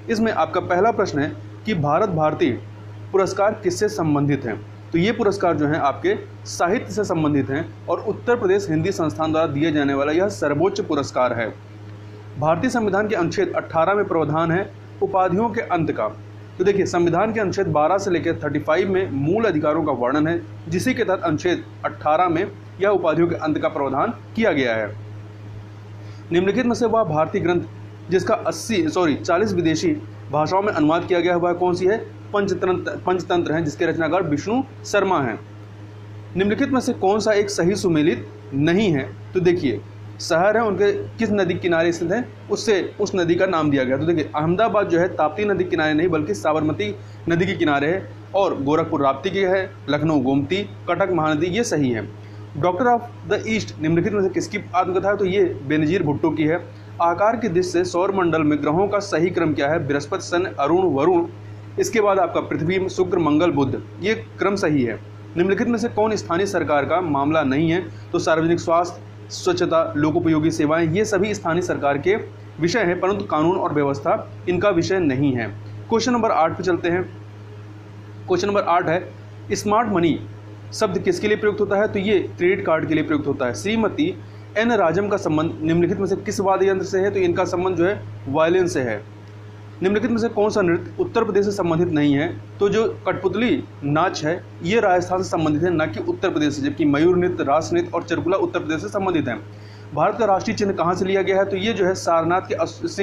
इसमें आपका पहला प्रश्न है कि भारत भारती पुरस्कार किससे संबंधित हैं। तो ये पुरस्कार जो हैं आपके साहित्य से संबंधित हैं और उत्तर प्रदेश हिंदी संस्थान द्वारा दिए जाने वाला यह सर्वोच्च पुरस्कार है। भारतीय संविधान के अनुच्छेद 18 में प्रावधान है उपाधियों के अंत का। तो देखिए, संविधान के अनुच्छेद 12 से लेकर 35 में मूल अधिकारों का वर्णन है, जिसी के तहत अनुच्छेद 18 में यह उपाधियों के अंत का प्रावधान किया गया है। निम्नलिखित में से वह भारतीय ग्रंथ जिसका 40 विदेशी भाषाओं में अनुवाद किया गया हुआ कौन सी है? पंचतंत्र है, जिसके रचनाकार विष्णु शर्मा हैं। निम्नलिखित में से कौन सा एक सही सुमेलित नहीं है? तो देखिए, शहर है उनके किस नदी के किनारे स्थित है, उससे उस नदी का नाम दिया गया। तो देखिए, अहमदाबाद जो है ताप्ती नदी के किनारे नहीं बल्कि साबरमती नदी के किनारे है, और गोरखपुर राप्ती की है, लखनऊ गोमती, कटक महानदी, ये सही है। डॉक्टर ऑफ द ईस्ट निम्नलिखित में से किसकी आत्मकथा है? तो ये बेनजीर भुट्टो की है। आकार की दृष्टि से सौर मंडल में ग्रहों का सही क्रम क्या है? बृहस्पति, शनि, अरुण, वरुण, इसके बाद आपका पृथ्वी, शुक्र, मंगल, बुध, ये क्रम सही है। निम्नलिखित में से कौन स्थानीय सरकार का मामला नहीं है? तो सार्वजनिक स्वास्थ्य, स्वच्छता, लोकोपयोगी सेवाएं, ये सभी स्थानीय सरकार के विषय हैं, परंतु कानून और व्यवस्था इनका विषय नहीं है। क्वेश्चन नंबर 8 पे चलते हैं। क्वेश्चन नंबर 8 है स्मार्ट मनी शब्द किसके लिए प्रयुक्त होता है? तो ये क्रेडिट कार्ड के लिए प्रयुक्त होता है। श्रीमती एन राजम का संबंध निम्नलिखित में से किस वाद्य यंत्र से है? तो इनका संबंध जो है वायलिन से है। निम्नलिखित में से कौन सा नृत्य उत्तर प्रदेश से संबंधित नहीं है? तो जो कठपुतली नाच है ये राजस्थान से संबंधित है, न कि उत्तर प्रदेश से, जबकि मयूर नृत्य, रास नृत्य और चरकुला उत्तर प्रदेश से संबंधित है। भारत का राष्ट्रीय चिन्ह कहाँ से लिया गया है? तो ये जो है सारनाथ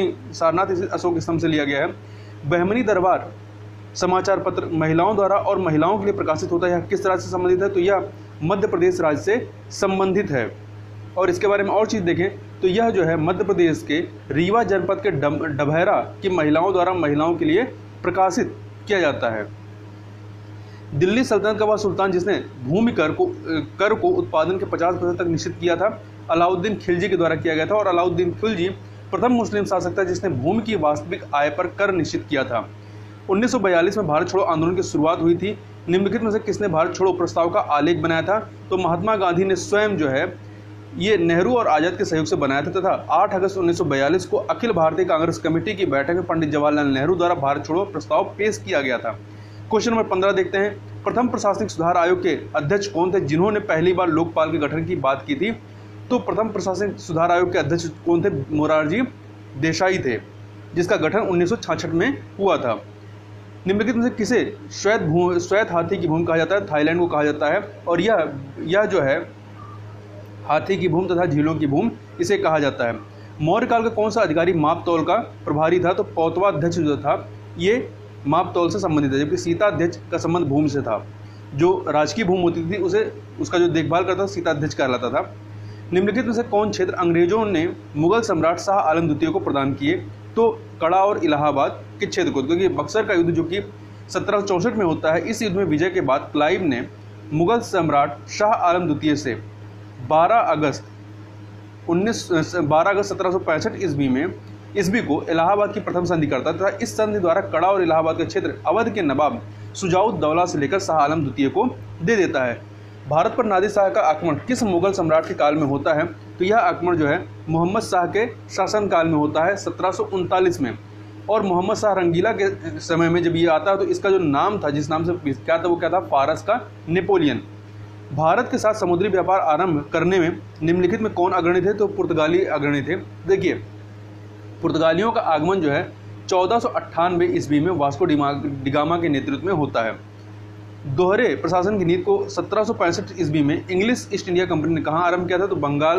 अशोक स्तंभ से लिया गया है। बहमनी दरबार समाचार पत्र महिलाओं द्वारा और महिलाओं के लिए प्रकाशित होता है, यह किस राज्य से संबंधित है? तो यह मध्य प्रदेश राज्य से संबंधित है। और इसके बारे में और चीज़ देखें तो यह जो है मध्य प्रदेश के रीवा जनपद के डभैरा की महिलाओं द्वारा महिलाओं के लिए प्रकाशित किया जाता है। दिल्ली सल्तनत का वह सुल्तान जिसने भूमि कर को उत्पादन के 50% तक निश्चित किया था, अलाउद्दीन खिलजी के द्वारा किया गया था। और अलाउद्दीन खिलजी प्रथम मुस्लिम शासक था जिसने भूमि की वास्तविक आय पर कर निश्चित किया था। 1942 में भारत छोड़ो आंदोलन की शुरुआत हुई थी। निम्नलिखित में से किसने भारत छोड़ो प्रस्ताव का आलेख बनाया था? तो महात्मा गांधी ने स्वयं जो है ये नेहरू और आज़ाद के सहयोग से बनाया था, तथा 8 अगस्त 1942 को अखिल भारतीय कांग्रेस कमेटी की बैठक में पंडित जवाहरलाल नेहरू द्वारा भारत छोड़ो प्रस्ताव पेश किया गया था। क्वेश्चन नंबर 15 देखते हैं। प्रथम प्रशासनिक सुधार आयोग के अध्यक्ष कौन थे जिन्होंने पहली बार लोकपाल के गठन की बात की थी? तो प्रथम प्रशासनिक सुधार आयोग के अध्यक्ष कौन थे? मोरारजी देसाई थे, जिसका गठन 1966 में हुआ था। निम्नलिखित में से किसे श्वेत हाथी की भूमि कहा जाता है? थाईलैंड को कहा जाता है। और यह जो है हाथी की भूमि तथा झीलों की भूमि इसे कहा जाता है। मौर्य काल का कौन सा अधिकारी माप तौल का प्रभारी था? तो पौतवाध्यक्ष जो था ये माप तौल से संबंधित है, जबकि सीताध्यक्ष का संबंध भूमि से था। जो राजकीय भूमि होती थी उसका जो देखभाल करता था सीताध्यक्ष कहलाता था। निम्नलिखित में से कौन क्षेत्र अंग्रेजों ने मुगल सम्राट शाह आलम द्वितीय को प्रदान किए? तो कड़ा और इलाहाबाद के क्षेत्र को, क्योंकि बक्सर का युद्ध जो कि 1764 में होता है, इस युद्ध में विजय के बाद क्लाइव ने मुगल सम्राट शाह आलम द्वितीय से 12 अगस्त 1765 ईस्वी को इलाहाबाद की प्रथम संधि करता तथा इस संधि द्वारा कड़ा और इलाहाबाद का क्षेत्र अवध के नवाब शुजाउद्दौला से लेकर शाह आलम द्वितीय को दे देता है। भारत पर नादिर शाह का आक्रमण किस मुगल सम्राट के काल में होता है? तो यह आक्रमण जो है मोहम्मद शाह के शासनकाल में होता है 1739 में। और मोहम्मद शाह रंगीला के समय में जब ये आता है तो इसका जो नाम था, जिस नाम से विख्यात था, वो क्या था? फारस का नेपोलियन। भारत के साथ समुद्री व्यापार आरंभ करने में निम्नलिखित में कौन अग्रणी थे? तो पुर्तगाली अग्रणी थे। देखिए, पुर्तगालियों का आगमन जो है 1498 ईस्वी में वास्को डिगामा के नेतृत्व में होता है। दोहरे प्रशासन की नीति को 1765 ईस्वी में इंग्लिश ईस्ट इंडिया कंपनी ने कहाँ आरंभ किया था? तो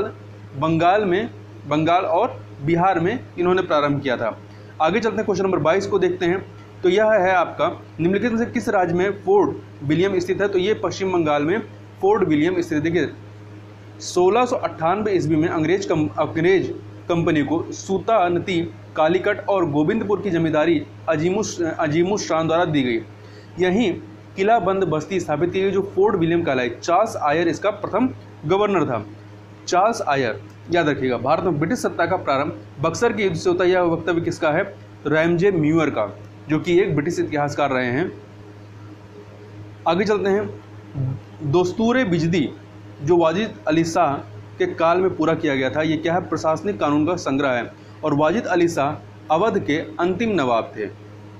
बंगाल और बिहार में इन्होंने प्रारंभ किया था। आगे चलते हैं, क्वेश्चन नंबर 22 को देखते हैं। तो यह है आपका निम्नलिखित में से किस राज्य में फोर्ट विलियम स्थित है? तो ये पश्चिम बंगाल में फोर्ट विलियम स्थित। देखिए, 1698 ईस्वी में अंग्रेज कंपनी को सूतानती, कालीकट और गोविंदपुर की जमींदारी अजीमुस शान द्वारा दी गई। यहीं किला बंद बस्ती स्थापित की गई जो फोर्ट विलियम कहलाई। चार्ल्स आयर इसका प्रथम गवर्नर था। चार्ल्स आयर, याद रखिएगा। भारत में ब्रिटिश सत्ता का प्रारंभ बक्सर के युद्ध से होता है। यह वक्तव्य किसका है? रैमजे म्यूअर का, जो कि एक ब्रिटिश इतिहासकार रहे हैं। आगे चलते हैं। दस्तूर बिजदी जो वाजिद अली शाह के काल में पूरा किया गया था, ये क्या है? प्रशासनिक कानून का संग्रह है। और वाजिद अली शाह अवध के अंतिम नवाब थे।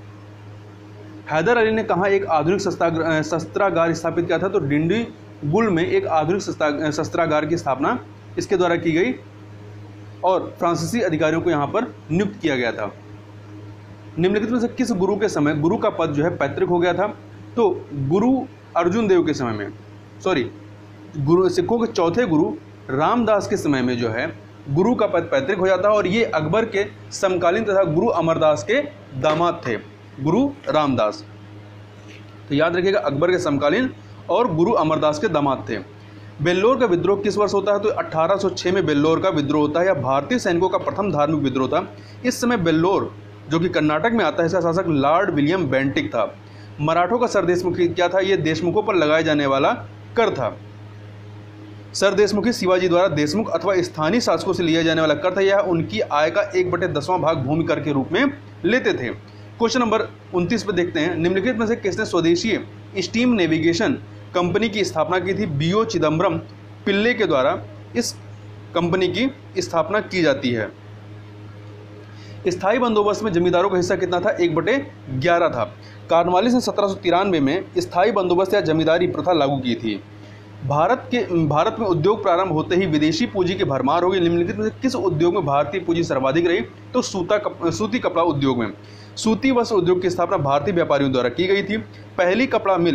हैदर अली ने कहाँ एक आधुनिक शस्त्रागार स्थापित किया था? तो डिंडीगुल में एक आधुनिक शस्त्रागार की स्थापना इसके द्वारा की गई और फ्रांसीसी अधिकारियों को यहाँ पर नियुक्त किया गया था। निम्नलिखित में से किस गुरु के समय गुरु का पद जो है पैतृक हो गया था? तो गुरु अर्जुन देव के समय में, गुरु सिखों के चौथे गुरु रामदास के समय में जो है गुरु का पद पैतृक हो जाता है और ये अकबर के समकालीन तथा गुरु अमरदास के दामाद थे, गुरु रामदास। तो याद रखिएगा, अकबर के समकालीन और गुरु अमरदास के दामाद थे। बेल्लोर का विद्रोह किस वर्ष होता है? तो 1806 में बेल्लोर का विद्रोह होता है। यह भारतीय सैनिकों का प्रथम धार्मिक विद्रोह था। इस समय बेल्लोर जो कि कर्नाटक में आता है, इसका शासक लॉर्ड विलियम बेंटिक था। मराठों का सरदेशमुखी क्या था? यह देशमुखों पर लगाए जाने वाला कर था। सरदेशमुखी शिवाजी द्वारा देशमुख अथवा स्थानीय शासकों से लिया जाने वाला कर था। यह उनकी आय का 1/10वां भाग भूमि कर के रूप में लेते थे। क्वेश्चन नंबर 29 पे देखते हैं, निम्नलिखित में से किसने स्वदेशी स्टीम नेविगेशन कंपनी की स्थापना की थी? B.O. चिदम्बरम पिल्ले के द्वारा इस कंपनी की स्थापना की जाती है। स्थायी बंदोबस्त में जमींदारों का हिस्सा कितना था? 1/11 था। कॉर्नवालिस ने 1793 में स्थायी बंदोबस्त या जमींदारी प्रथा लागू की थी। भारत में उद्योग प्रारंभ होते ही विदेशी पूंजी की भरमार होगी। निम्नलिखित में से किस उद्योग में भारतीय पूंजी सर्वाधिक रही? तो सूती कपड़ा उद्योग में। सूती वस्त्र उद्योग की स्थापना भारतीय व्यापारियों द्वारा की गई थी। पहली कपड़ा मिल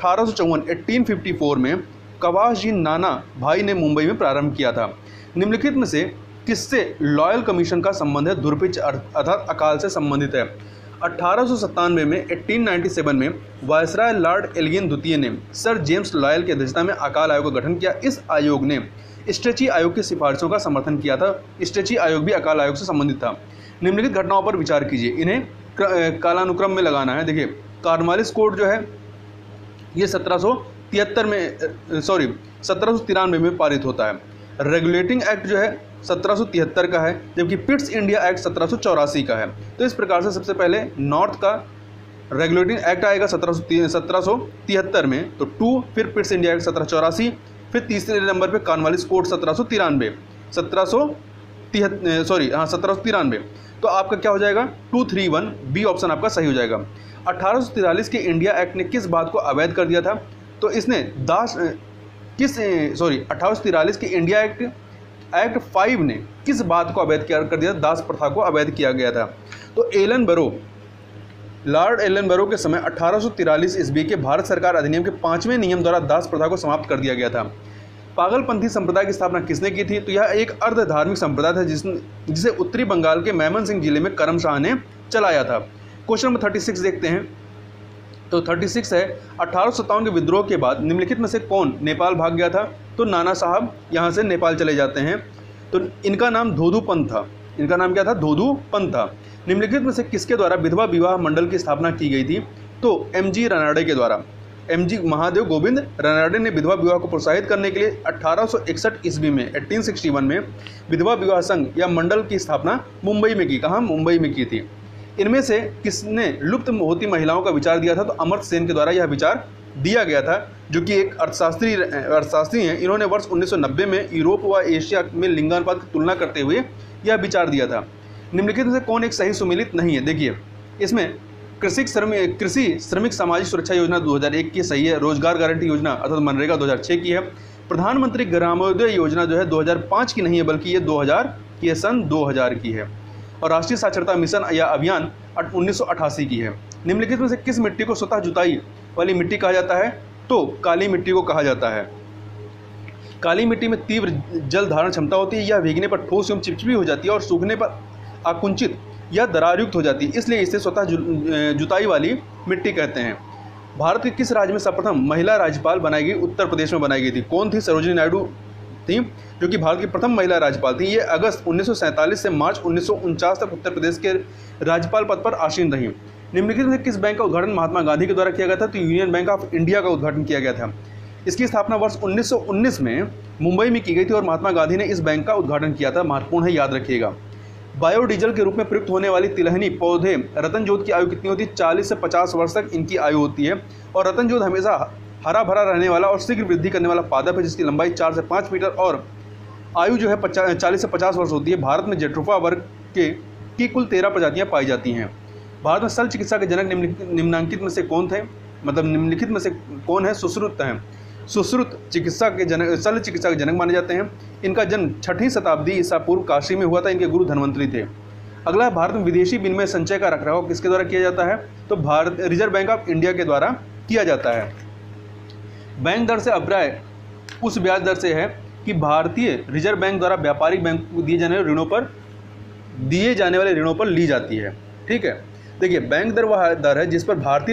1854 में कवास जी नाना भाई ने मुंबई में प्रारंभ किया था। निम्नलिखित में से किससे लॉयल कमीशन का संबंध है? दुर्भिक्ष अर्थात अकाल से संबंधित है। 1897 में 1897 में वायसराय लॉर्ड एल्गिन द्वितीय ने सर जेम्स लॉयल की अध्यक्षता में अकाल आयोग का गठन किया। इस आयोग ने स्ट्रेची आयोग की सिफारिशों का समर्थन किया था। स्ट्रेची आयोग भी अकाल आयोग से संबंधित था। निम्नलिखित घटनाओं पर विचार कीजिए, इन्हें कालानुक्रम में लगाना है। देखिए, कॉर्नवालिस कोड जो है ये 1793 में पारित होता है। रेगुलेटिंग एक्ट जो है 1773 का है, जबकि पिट्स इंडिया एक्ट 1784 का है। तो इस प्रकार से सबसे पहले नॉर्थ का रेगुलेटिंग एक्ट आएगा 1773 में, तो 2, फिर पिट्स इंडिया एक्ट 1784, फिर तीसरे नंबर पे कॉर्नवालिस कोड 1793। तो आपका क्या हो जाएगा? 231 बी ऑप्शन आपका सही हो जाएगा। 1843 के इंडिया एक्ट ने किस बात को अवैध कर दिया था? तो इसने 1843 के इंडिया एक्ट 5 ने किस बात को अवैध कर दिया? दास प्रथा को अवैध किया गया था। तो लॉर्ड एलन बैरो के समय 1843 ईस्वी के भारत सरकार अधिनियम के 5वें नियम द्वारा दास प्रथा को समाप्त कर दिया गया था। पागलपंथी संप्रदाय की स्थापना किसने की थी? तो यह एक अर्ध धार्मिक संप्रदाय था जिसे उत्तरी बंगाल के मैमन सिंह जिले में करम शाह ने चलाया था। क्वेश्चन नंबर 36 देखते हैं। तो 36 है, 1857 के विद्रोह के बाद निम्नलिखित में से कौन नेपाल भाग गया था? तो नाना साहब यहाँ से नेपाल चले जाते हैं। तो इनका नाम धोधूपंत था। इनका नाम क्या था? धोधूपंत था। निम्नलिखित में से किसके द्वारा विधवा विवाह मंडल की स्थापना की गई थी? तो MG रनाडे के द्वारा। MG महादेव गोविंद रनाडे ने विधवा विवाह को प्रोत्साहित करने के लिए 1861 ईस्वी में 1861 में विधवा विवाह संघ या मंडल की स्थापना मुंबई में की। कहाँ? मुंबई में की थी। इनमें से किसने लुप्त होती महिलाओं का विचार दिया था? तो अमर्त्य सेन के द्वारा यह विचार दिया गया था, जो कि एक अर्थशास्त्री हैं। इन्होंने वर्ष 1990 में यूरोप व एशिया में लिंगानुपात की तुलना करते हुए यह विचार दिया था। निम्नलिखित में से कौन एक सही सुमेलित नहीं है? देखिए, इसमें कृषि श्रमिक सामाजिक सुरक्षा योजना 2001 की सही है। रोजगार गारंटी योजना अर्थात मनरेगा 2006 की है। प्रधानमंत्री ग्रामोदय योजना जो है 2005 की नहीं है, बल्कि ये सन 2000 की है। और राष्ट्रीय साक्षरता मिशन या अभियान 1988 की है। निम्नलिखित में से किस मिट्टी को स्वतः जुताई वाली मिट्टी कहा जाता है? तो काली मिट्टी को कहा जाता है। काली मिट्टी में तीव्र जल धारण क्षमता होती है। यह भीगने पर ठोस एवं चिपचिपी हो जाती है और सूखने पर आकुंचित या दरारयुक्त हो जाती है, इसलिए इसे स्वतः जुताई वाली मिट्टी कहते हैं। भारत के किस राज्य में सर्वप्रथम महिला राज्यपाल बनाई गई? उत्तर प्रदेश में बनाई गई थी। कौन थी? सरोजिनी नायडू थी, जो कि भारत की प्रथम महिला राज्यपाल थी। ये अगस्त 1947 से मार्च 1949 तक उत्तर प्रदेश के राज्यपाल पद पर आसीन रही। निम्नलिखित में किस बैंक का उद्घाटन महात्मा गांधी के द्वारा किया गया था? तो यूनियन बैंक ऑफ इंडिया का उद्घाटन किया गया था। इसकी स्थापना वर्ष 1919 में मुंबई में की गई थी और महात्मा गांधी ने इस बैंक का उद्घाटन किया था। महत्वपूर्ण है, याद रखिएगा। बायोडीजल के रूप में प्रयुक्त होने वाली तिलहनी पौधे रतन जोत की आयु कितनी होती है? 40 से 50 वर्ष तक इनकी आयु होती है। और रतन जोत हमेशा हरा भरा रहने वाला और शीघ्र वृद्धि करने वाला पादप है, जिसकी लंबाई 4 से 5 मीटर और आयु जो है 40 से 50 वर्ष होती है। भारत में जेट्रोफा वर्ग के की कुल 13 प्रजातियां पाई जाती हैं। भारत में शल्य चिकित्सा के जनक निम्नलिखित में से कौन थे, मतलब निम्नलिखित में से कौन है? सुश्रुत हैं। सुश्रुत चिकित्सा के जनक, शल्य चिकित्सा के जनक माने जाते हैं। इनका जन्म 6वीं शताब्दी ईसा पूर्व काशी में हुआ था। इनके गुरु धन्वंतरी थे। अगला है, भारत में विदेशी विनिमय संचय का रखरखाव किसके द्वारा किया जाता है? तो Bharat Reserve Bank of India के द्वारा किया जाता है। बैंक दर से अभिप्राय उस ब्याज दर से है कि भारतीय रिजर्व बैंक द्वारा व्यापारिक बैंक को दिए जाने वाले ऋणों पर ली जाती है। ठीक है, देखिए बैंक दर वह दर है जिस पर भारतीय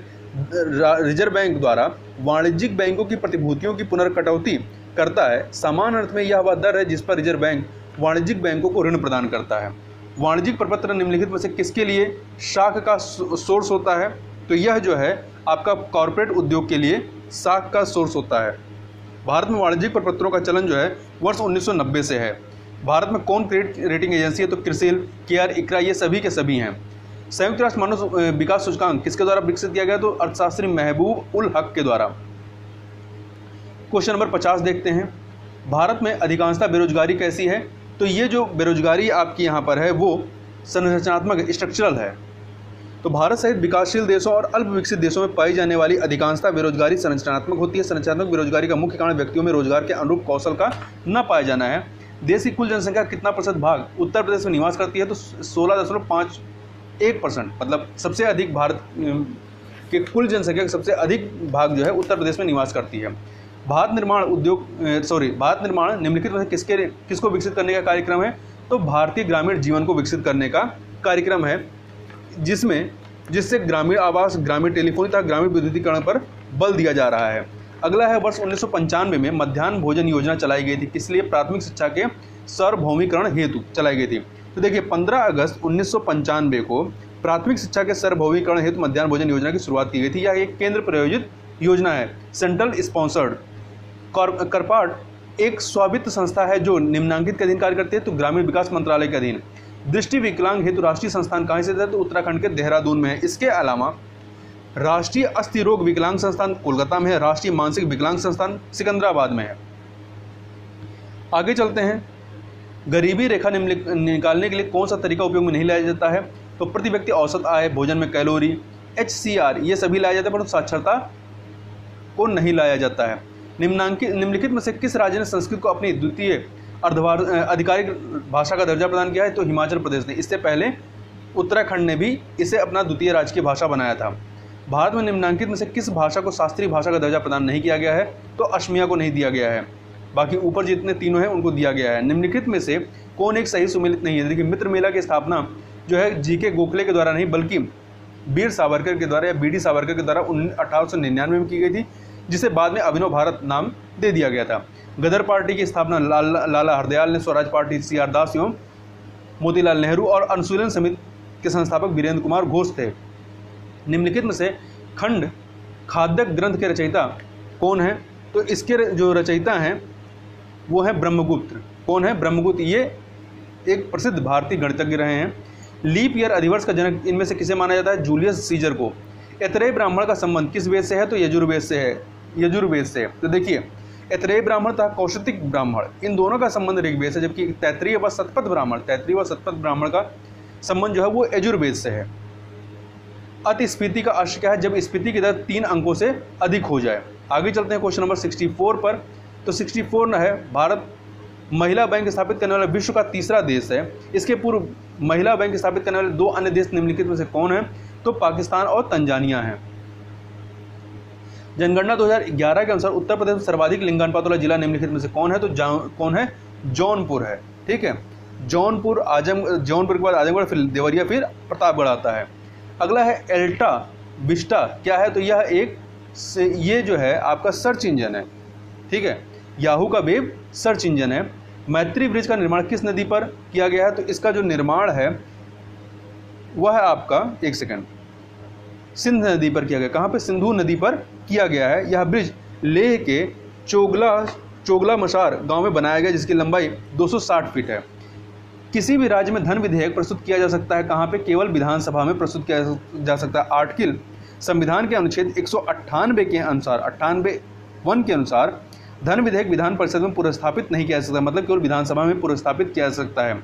रिजर्व बैंक द्वारा वाणिज्यिक बैंकों की प्रतिभूतियों की पुनर्कटौती करता है। समान अर्थ में यह वह दर है जिस पर रिजर्व बैंक वाणिज्यिक बैंकों को ऋण प्रदान करता है। वाणिज्यिक प्रपत्र निम्नलिखित में से किसके लिए शाख का सोर्स होता है? तो यह जो है आपका कॉर्पोरेट उद्योग के लिए शाख का सोर्स होता है। भारत में वाणिज्यिक प्रपत्रों का चलन जो है वर्ष 1990 से है। भारत में कौन क्रेडिट रेटिंग एजेंसी है? तो क्रिसिल, केआर, इकरा, ये सभी के सभी हैं। संयुक्त राष्ट्र मानव विकास सूचकांक किसके द्वारा विकसित किया गया? तो अर्थशास्त्री महबूब उल हक के द्वारा। क्वेश्चन नंबर 50 देखते हैं। भारत में अधिकांशतः बेरोजगारी कैसी है? तो ये जो बेरोजगारी आपकी यहाँ पर है वो संरचनात्मक स्ट्रक्चरल है। तो भारत सहित विकासशील देशों और अल्प विकसित देशों में पाई जाने वाली अधिकांशतः बेरोजगारी संरचनात्मक होती है। संरचनात्मक बेरोजगारी का मुख्य कारण व्यक्तियों में रोजगार के अनुरूप कौशल का न पाया जाना है। देश की कुल जनसंख्या कितना प्रतिशत भाग उत्तर प्रदेश में निवास करती है? तो 16.51%, मतलब सबसे अधिक भारत के कुल जनसंख्या का सबसे अधिक भाग जो है उत्तर प्रदेश में निवास करती है। भारत निर्माण निम्नलिखित में किसको विकसित करने का कार्यक्रम है? तो भारतीय ग्रामीण जीवन को विकसित करने का कार्यक्रम है, जिससे ग्रामीण आवास, ग्रामीण टेलीफोनी तथा ग्रामीण विद्युतीकरण पर बल दिया जा रहा है। अगला है, वर्ष 1995 में मध्याह्न भोजन योजना चलाई गई थी। किस लिए? प्राथमिक शिक्षा के सार्वभौमिकरण हेतु चलाई गई थी। तो देखिए 15 अगस्त 1995 को प्राथमिक शिक्षा के सार्वभौमिकरण हेतु मध्याह्न भोजन योजना की शुरुआत की गई थी। यह एक केंद्र प्रायोजित योजना है, सेंट्रल स्पॉन्सर्ड। करपाट एक स्वायत्त संस्था है जो निम्नांकित के अधीन कार्य करती है। तो ग्रामीण विकास मंत्रालय के अधीन। दृष्टि विकलांग हेतु राष्ट्रीय संस्थान कहाँ से है? तो उत्तराखंड के देहरादून में है। इसके अलावा राष्ट्रीय अस्थि रोग विकलांग संस्थान कोलकाता में है। राष्ट्रीय मानसिक विकलांग संस्थान सिकंदराबाद में है। आगे चलते हैं। गरीबी रेखा निकालने के लिए कौन सा तरीका उपयोग में नहीं लाया जाता है? तो प्रति व्यक्ति औसत आय, भोजन में कैलोरी, HCR ये सभी लाया जाता है, परंतु साक्षरता को नहीं लाया जाता है। निम्नलिखित में से किस राज्य ने संस्कृत को अपनी द्वितीय आधिकारिक भाषा का दर्जा प्रदान किया है? तो हिमाचल प्रदेश ने। इससे पहले उत्तराखंड ने भी इसे अपना द्वितीय राजकीय भाषा बनाया था। भारत में निम्नांकित में से किस भाषा को शास्त्रीय भाषा का दर्जा प्रदान नहीं किया गया है? तो असमिया को नहीं दिया गया है। बाकी ऊपर जितने तीनों हैं उनको दिया गया है। निम्नलिखित में से कौन एक सही सुमेलित नहीं है? देखिए मित्र मेला की स्थापना जो है GK गोखले के द्वारा नहीं बल्कि वीर सावरकर के द्वारा या BD सावरकर के द्वारा 1899 में की गई थी, जिसे बाद में अभिनव भारत नाम दे दिया गया था। गदर पार्टी की स्थापना लाला हरदयाल ने, स्वराज पार्टी CR दास एवं मोतीलाल नेहरू और अनुशीलन समिति के संस्थापक वीरेंद्र कुमार घोष थे। निम्नलिखित में से खंड खाद्यक ग्रंथ के रचयिता कौन है? तो इसके जो रचयिता हैं वो है ब्रह्मगुप्त। कौन है? ब्रह्मगुप्त। ये एक प्रसिद्ध भारतीय गणितज्ञ रहे हैं। लीप ईयर अधिवर्ष का जनक इनमें से किसे माना जाता है? जूलियस सीजर को। ऐतरेय ब्राह्मण का संबंध किस वेद से है? तो यजुर्वेद से है। यजुर्वेद से। तो देखिए ऐतरेय ब्राह्मण तथा कौशिक ब्राह्मण इन दोनों का संबंध ऋग्वेद से, जबकि तैत्रीय व शतपथ ब्राह्मण का संबंध जो है वो यजुर्वेद से है। अति स्फीति का अर्थ क्या है? जब स्फीति की दर 3 अंकों से अधिक हो जाए। आगे चलते हैं क्वेश्चन नंबर 64 पर। तो 64 है, भारत महिला बैंक स्थापित करने वाला विश्व का तीसरा देश है। इसके पूर्व महिला बैंक स्थापित करने वाले 2 अन्य देश निम्नलिखित में से कौन है? तो पाकिस्तान और तंजानिया है। जनगणना 2011 के अनुसार उत्तर प्रदेश में सर्वाधिक लिंगानुपात वाला जिला निम्नलिखित में से कौन है? तो कौन है? जौनपुर है। ठीक है, जौनपुर के बाद आजमगढ़, फिर देवरिया, फिर प्रतापगढ़ आता है। अगला है एल्टा विस्टा क्या है? तो ये जो है आपका सर्च इंजन है। ठीक है, याहू का वेब सर्च इंजन है। मैत्री ब्रिज का निर्माण किस नदी पर किया गया है? तो इसका जो निर्माण है वह है आपका, एक सेकंड, सिंध नदी पर किया गया। कहाँ पे? सिंधु नदी पर किया गया है। यह ब्रिज लेह के चोगला मशार गांव में बनाया गया, जिसकी लंबाई 260 फीट है। किसी भी राज्य में धन विधेयक प्रस्तुत किया जा सकता है कहाँ पे? केवल विधानसभा में प्रस्तुत किया जा सकता है। आर्टिकल संविधान के अनुच्छेद 198 के अनुसार 98(1) के अनुसार धन विधेयक विधान परिषद में पुरस्थापित नहीं किया जा सकता, मतलब केवल विधानसभा में पुरस्थापित किया जा सकता है।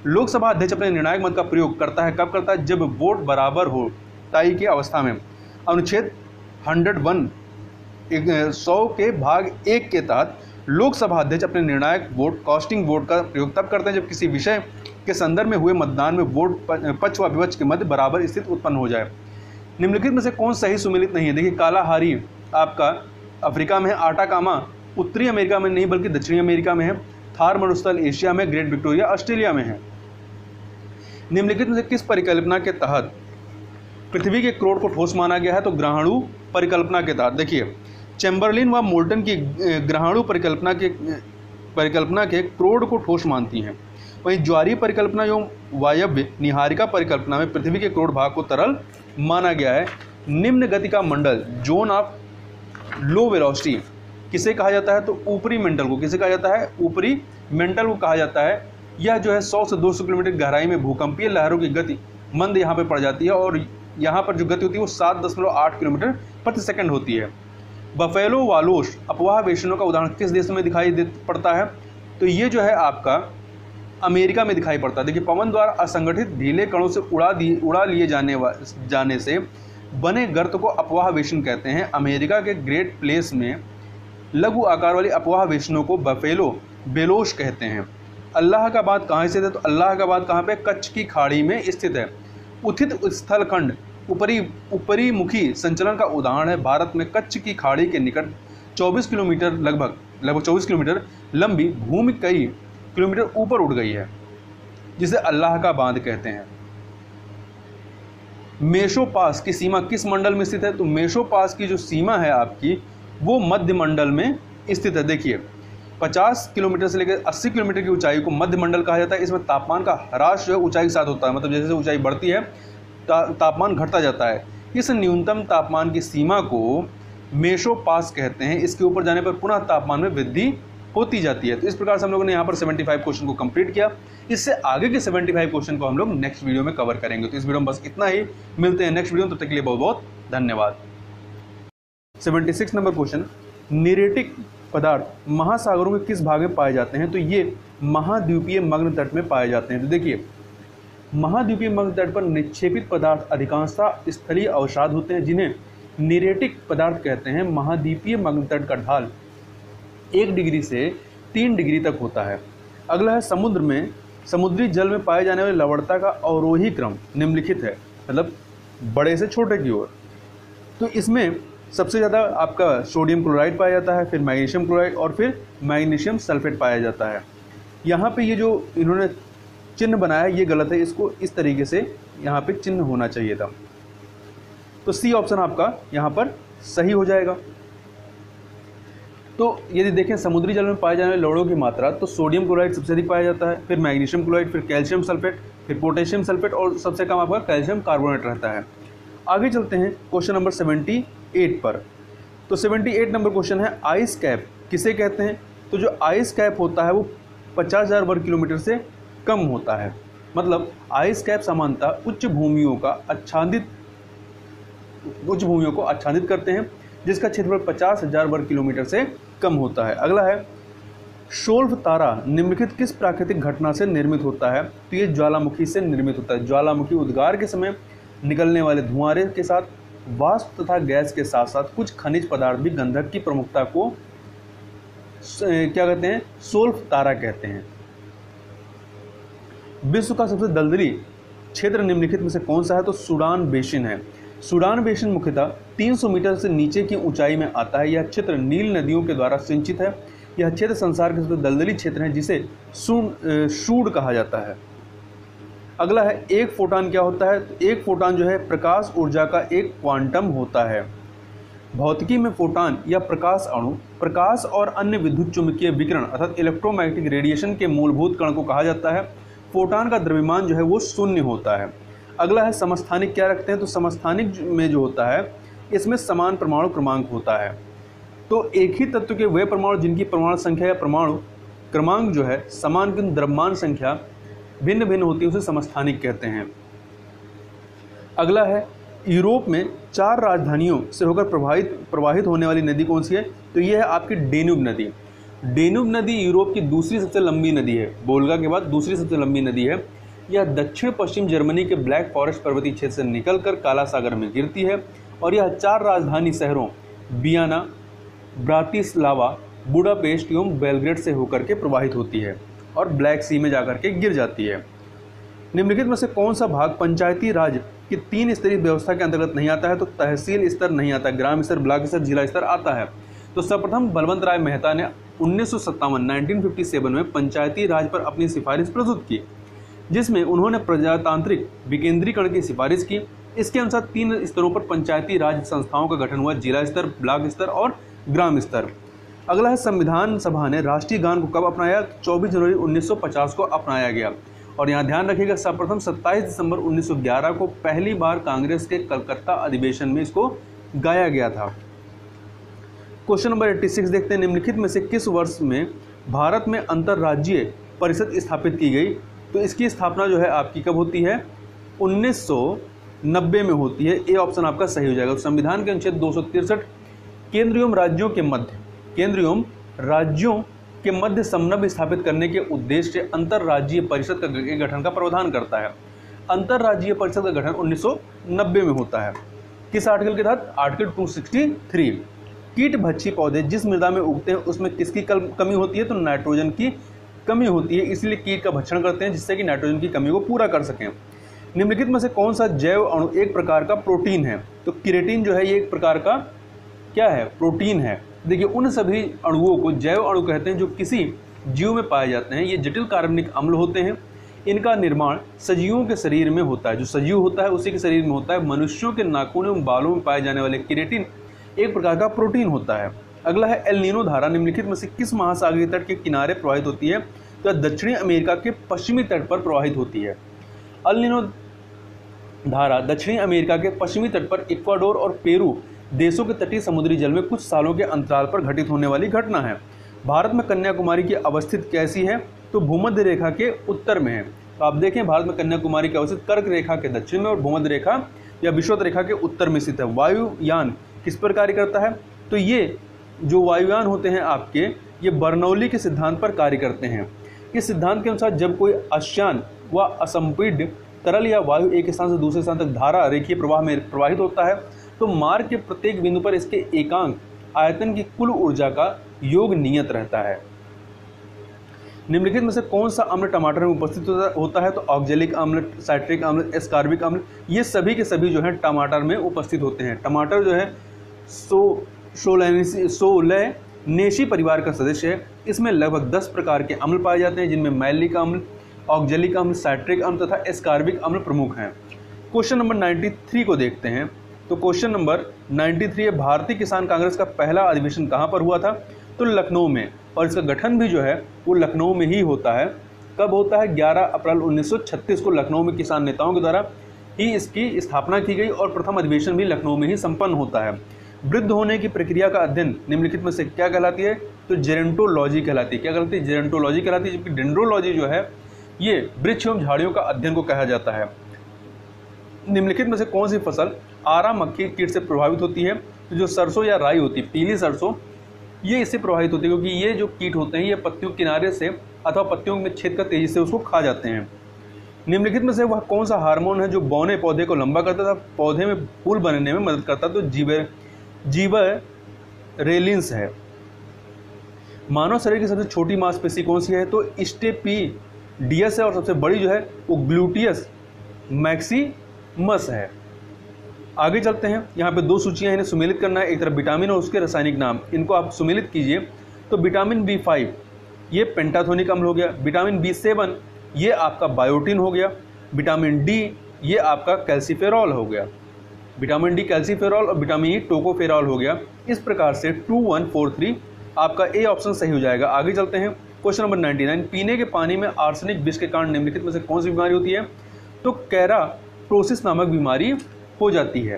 लोकसभा अध्यक्ष अपने निर्णायक मत का प्रयोग करता है, कब करता है? जब वोट बराबर हो, टाई की अवस्था में। अनुच्छेद 101 100 के भाग 1 के तहत लोकसभा अध्यक्ष अपने निर्णायक वोट, कास्टिंग वोट का प्रयोग तब करते हैं जब किसी विषय के संदर्भ में हुए मतदान में वोट पक्ष व विपक्ष के मध्य बराबर स्थिति उत्पन्न हो जाए। निम्नलिखित में से कौन सही सुमेलित नहीं है? देखिए, कालाहारी आपका अफ्रीका में है, आटाकामा उत्तरी अमेरिका में नहीं बल्कि दक्षिणी अमेरिका में है, थार मरुस्थल एशिया में, ग्रेट विक्टोरिया ऑस्ट्रेलिया में है। निम्नलिखित में से किस परिकल्पना के तहत पृथ्वी के क्रोड को ठोस माना गया है? तो ग्रहाणु परिकल्पना के तहत। देखिए, चैम्बरलिन व मोल्टन की ग्रहाणु परिकल्पना के क्रोड को ठोस मानती हैं। वहीं ज्वारीय परिकल्पना एवं वायव्य निहारिका परिकल्पना में पृथ्वी के क्रोड भाग को तरल माना गया है। निम्न गति का मंडल, जोन ऑफ लो वेलोसिटी, किसे कहा जाता है? तो ऊपरी मेंटल को। किसे कहा जाता है? ऊपरी मेंटल को कहा जाता है। यह जो है 100 से 200 किलोमीटर गहराई में भूकंपीय लहरों की गति मंद यहाँ पे पड़ जाती है और यहाँ पर जो गति होती है वो 7.8 किलोमीटर प्रति सेकंड होती है। बफेलो वालोस अफवाह वेषणों का उदाहरण किस देश में दिखाई पड़ता है? तो ये जो है आपका अमेरिका में दिखाई पड़ता है। देखिए, पवन द्वारा असंगठित ढीले कणों से उड़ा लिए जाने से बने गर्त को अफवाह वेषण कहते हैं। अमेरिका के ग्रेट प्लेस में लघु आकार वाली अफवाह वेषणों को बफेलो बेलोस कहते हैं। अल्लाहाबाद कहाँ स्थित है? तो अल्लाहाबाद कहाँ पे? कच्छ की खाड़ी में स्थित है। उत्थित स्थलखंड ऊपरी मुखी संचलन का उदाहरण है। भारत में कच्छ की खाड़ी के निकट 24 किलोमीटर लगभग 24 किलोमीटर लंबी भूमि कई किलोमीटर ऊपर उठ गई है, जिसे अल्लाह का बांध कहते हैं। मेसोपास की सीमा किस मंडल में स्थित है? तो मेसोपास की जो सीमा है आपकी वो मध्य मंडल में स्थित है। देखिए, 50 किलोमीटर से लेकर 80 किलोमीटर की ऊंचाई को मध्य मंडल कहा जाता है। इसमें तापमान का ह्रास जो है ऊंचाई के साथ होता है, मतलब जैसे जैसे ऊंचाई बढ़ती है तापमान घटता जाता है। इस न्यूनतम तापमान की सीमा को मेसोपास कहते हैं। इसके ऊपर जाने पर पुनः तापमान में वृद्धि होती जाती है। तो इस प्रकार से हम लोगों ने यहाँ पर 75 क्वेश्चन को कंप्लीट किया। इससे आगे के 75 क्वेश्चन को हम लोग नेक्स्ट वीडियो में कवर करेंगे। तो इस वीडियो में बस इतना ही, मिलते हैं नेक्स्ट वीडियो में, तब तक के लिए बहुत बहुत धन्यवाद। 76 नंबर क्वेश्चन, निरेटिक पदार्थ महासागरों के किस भाग में पाए जाते हैं? तो ये महाद्वीपीय मग्न तट में पाए जाते हैं। तो देखिए, महाद्वीपीय मग्न तट पर निक्षेपित पदार्थ अधिकांशतः स्थलीय अवसाद होते हैं, जिन्हें निरेटिक पदार्थ कहते हैं। महाद्वीपीय मग्न तट का ढाल 1 डिग्री से 3 डिग्री तक होता है। अगला है समुद्री जल में पाए जाने वाली लवणता का अवरोही क्रम निम्नलिखित है, मतलब बड़े से छोटे की ओर। तो इसमें सबसे ज़्यादा आपका सोडियम क्लोराइड पाया जाता है, फिर मैग्नीशियम क्लोराइड और फिर मैग्नीशियम सल्फेट पाया जाता है। यहाँ पे ये जो इन्होंने चिन्ह बनाया है ये गलत है, इसको इस तरीके से यहाँ पे चिन्ह होना चाहिए था। तो सी ऑप्शन आपका यहाँ पर सही हो जाएगा। तो यदि देखें समुद्री जल में पाए जाने वाले लवणों की मात्रा, तो सोडियम क्लोराइड सबसे अधिक पाया जाता है, फिर मैग्नीशियम क्लोराइड, फिर कैल्शियम सल्फेट, फिर पोटेशियम सल्फेट और सबसे कम आपका कैल्शियम कार्बोनेट रहता है। आगे चलते हैं क्वेश्चन नंबर 78 पर। तो 78 नंबर क्वेश्चन है, आइस कैप किसे कहते हैं? तो जो आइस कैप होता है वो 50,000 वर्ग किलोमीटर से कम होता है। मतलब आइस कैप सामान्यतः उच्च भूमियों को आच्छादित करते हैं, जिसका क्षेत्रफल 50,000 वर्ग किलोमीटर से कम होता है। अगला है, शोल्फ तारा निम्नलिखित किस प्राकृतिक घटना से निर्मित होता है? तो ये ज्वालामुखी से निर्मित होता है। ज्वालामुखी उद्गार के समय निकलने वाले धुआं के साथ वाष्प तथा गैस के साथ साथ कुछ खनिज पदार्थ भी गंधक की प्रमुखता को क्या कहते हैं? शोल्फ तारा कहते हैं। विश्व का सबसे दलदली क्षेत्र निम्नलिखित में से कौन सा है? तो सूडान बेसिन है। सूडान बेसिन मुख्यतः 300 मीटर से नीचे की ऊंचाई में आता है। यह क्षेत्र नील नदियों के द्वारा सिंचित है। यह क्षेत्र संसार के सबसे दलदली क्षेत्र है, जिसे शूड कहा जाता है। अगला है, एक फोटॉन क्या होता है? तो एक फोटॉन जो है प्रकाश ऊर्जा का एक क्वांटम होता है। भौतिकी में फोटॉन या प्रकाश अणु प्रकाश और अन्य विद्युत चुंबकीय विकिरण अर्थात इलेक्ट्रोमैग्नेटिक रेडिएशन के मूलभूत कण को कहा जाता है। फोटॉन का द्रव्यमान जो है वो शून्य होता है। अगला है, समस्थानिक क्या रखते हैं? तो समस्थानिक में जो होता है इसमें समान परमाणु क्रमांक होता है। तो एक ही तत्व के वे परमाणु जिनकी परमाणु संख्या या परमाणु क्रमांक जो है समान किंतु द्रव्यमान संख्या भिन्न भिन्न होती है उसे समस्थानिक कहते हैं। अगला है, यूरोप में 4 राजधानियों से होकर प्रवाहित होने वाली नदी कौन सी है? तो यह है आपकी डेन्यूब नदी। डेन्यूब नदी यूरोप की दूसरी सबसे लंबी नदी है, वोल्गा के बाद दूसरी सबसे लंबी नदी है। यह दक्षिण पश्चिम जर्मनी के ब्लैक फॉरेस्ट पर्वतीय क्षेत्र से निकलकर काला सागर में गिरती है और यह 4 राजधानी शहरों वियना, ब्रातिस्लावा, बुडापेस्ट एवं बेलग्रेड से होकर के प्रवाहित होती है और ब्लैक सी में जाकर के गिर जाती है। निम्नलिखित में से कौन सा भाग पंचायती राज की 3 स्तरीय व्यवस्था के अंतर्गत नहीं आता है? तो तहसील स्तर नहीं आता, ग्राम स्तर, ब्लॉक स्तर, जिला स्तर आता है। तो सर्वप्रथम बलवंत राय मेहता ने 1957 में पंचायती राज पर अपनी सिफारिश प्रस्तुत की, जिसमें उन्होंने प्रजातांत्रिक विकेंद्रीकरण की सिफारिश की। इसके अनुसार 3 स्तरों पर पंचायती राज संस्थाओं का गठन हुआ, जिला स्तर, ब्लॉक स्तर और ग्राम स्तर। अगला है संविधान सभा ने राष्ट्रीय गान को कब अपनाया? 24 जनवरी 1950 को अपनाया गया। और यहाँ ध्यान रखिएगा, सर्वप्रथम 27 दिसंबर 1911 को पहली बार कांग्रेस के कलकत्ता अधिवेशन में इसको गाया गया था। क्वेश्चन नंबर 86 देखते हैं, निम्नलिखित में से किस वर्ष में भारत में अंतर्राज्यीय परिषद स्थापित की गई? तो इसकी स्थापना जो है आपकी कब होती है? 1990 में होती है। ए ऑप्शन आपका सही हो जाएगा। तो संविधान के अनुच्छेद 263 केंद्र एवं राज्यों के मध्य समन्वय स्थापित करने के उद्देश्य से अंतर्राज्यीय परिषद के गठन का प्रावधान करता है। अंतर्राज्यीय परिषद का गठन 1990 में होता है। किस आर्टिकल के तहत? आर्टिकल 263। कीट भक्षी पौधे जिस मृदा में उगते हैं उसमें किसकी कमी होती है? तो नाइट्रोजन की कमी होती है, इसलिए कीट का भक्षण करते हैं जिससे कि नाइट्रोजन की कमी को पूरा कर सकें। निम्नलिखित में से कौन सा जैव अणु एक प्रकार का प्रोटीन है? तो केराटिन जो है ये एक प्रकार का क्या है? प्रोटीन है। देखिए, उन सभी अणुओं को जैव अणु कहते हैं जो किसी जीव में पाए जाते हैं। ये जटिल कार्बनिक अम्ल होते हैं। इनका निर्माण सजीवों के शरीर में होता है। जो सजीव होता है उसी के शरीर में होता है। मनुष्यों के नाखून एवं बालों में पाए जाने वाले केराटिन एक प्रकार का प्रोटीन होता है। अगला है एल नीनो धारा निम्नलिखित में से किस महासागरीय तट के किनारे प्रवाहित होती है? तो दक्षिणी अमेरिका के पश्चिमी तट पर प्रवाहित होती है। एल नीनो धारा दक्षिणी अमेरिका के पश्चिमी तट पर इक्वाडोर और पेरू देशों के तटीय समुद्री जल में कुछ सालों के अंतराल पर घटित होने वाली घटना है। भारत में कन्याकुमारी की अवस्थित कैसी है? तो भूमध्य रेखा के उत्तर में है। तो आप देखें, भारत में कन्याकुमारी की अवस्थित कर्क रेखा के दक्षिण में और भूमध्य रेखा या विषुवत रेखा के उत्तर में स्थित है। वायुयान किस पर कार्य करता है? तो ये जो वायुयान होते हैं आपके, ये बर्नौली के सिद्धांत पर कार्य करते हैं। इस सिद्धांत के अनुसार जब कोई अश्यान व असंपीड्य तरल या वायु एक स्थान से दूसरे स्थान तक धारा रेखीय प्रवाह में प्रवाहित होता है तो मार्ग के प्रत्येक बिंदु पर इसके एकांक आयतन की कुल ऊर्जा का योग नियत रहता है। निम्नलिखित में से कौन सा अम्ल टमाटर में उपस्थित होता है? तो ऑक्जेलिक अम्ल, साइट्रिक अम्ल, एस्कार्बिक अम्ल, ये सभी के सभी जो है टमाटर में उपस्थित होते हैं। टमाटर जो है सोलैनेसी परिवार का सदस्य है। इसमें लगभग 10 प्रकार के अम्ल पाए जाते हैं, जिनमें मैलिक अम्ल, ऑक्जेलिक अम्ल, साइट्रिक अम्ल तथा एस्कार्बिक अम्ल प्रमुख हैं। क्वेश्चन नंबर 93 को देखते हैं। तो क्वेश्चन नंबर 93 है, भारतीय किसान कांग्रेस का पहला अधिवेशन कहाँ पर हुआ था? तो लखनऊ में। और इसका गठन भी जो है वो लखनऊ में ही होता है। कब होता है? 11 अप्रैल 1936 को लखनऊ में किसान नेताओं के द्वारा ही इसकी स्थापना की गई और प्रथम अधिवेशन भी लखनऊ में ही संपन्न होता है। वृद्ध होने की प्रक्रिया का अध्ययन निम्नलिखित में से क्या कहलाती है? तो जेरेंटोलॉजी कहलाती है। क्या कहलाती है? जेरेंटोलॉजी कहलाती है। जबकि डेंड्रोलॉजी जो है ये वृक्ष एवं झाड़ियों का अध्ययन को कहा जाता है। निम्नलिखित में से कौन सी फसल आरा मक्खी कीट से प्रभावित होती है? तो जो सरसों या राई होती है, पीली सरसों, ये इससे प्रभावित होती है क्योंकि ये जो कीट होते हैं ये पत्तियों के किनारे से अथवा पत्तियों में छेद कर तेजी से उसको खा जाते हैं। निम्नलिखित में से वह कौन सा हार्मोन है जो बौने पौधे को लंबा करता था, पौधे में फूल बनने में मदद करता? तो जीबरेलिंस है। मानव शरीर की सबसे छोटी मांसपेशी कौन सी है? तो स्टेपीडियस है और सबसे बड़ी जो है वो ग्लूटियस मैक्सिमस है। आगे चलते हैं। यहाँ पे 2 सूचियाँ इन्हें सुमेलित करना है। एक तरफ विटामिन और उसके रासायनिक नाम, इनको आप सुमेलित कीजिए। तो विटामिन B5 ये पेंटाथोनिक अम्ल हो गया। विटामिन B7 ये आपका बायोटिन हो गया। विटामिन D ये आपका कैल्सीफेरॉल हो गया। विटामिन D कैल्सीफेरॉल और विटामिन E टोकोफेरॉल हो गया। इस प्रकार से 2143 आपका ए ऑप्शन सही हो जाएगा। आगे चलते हैं। क्वेश्चन नंबर 99, पीने के पानी में आर्सेनिक विष के कारण निम्नलिखित में से कौन सी बीमारी होती है? तो केराटोसिस नामक बीमारी हो जाती है।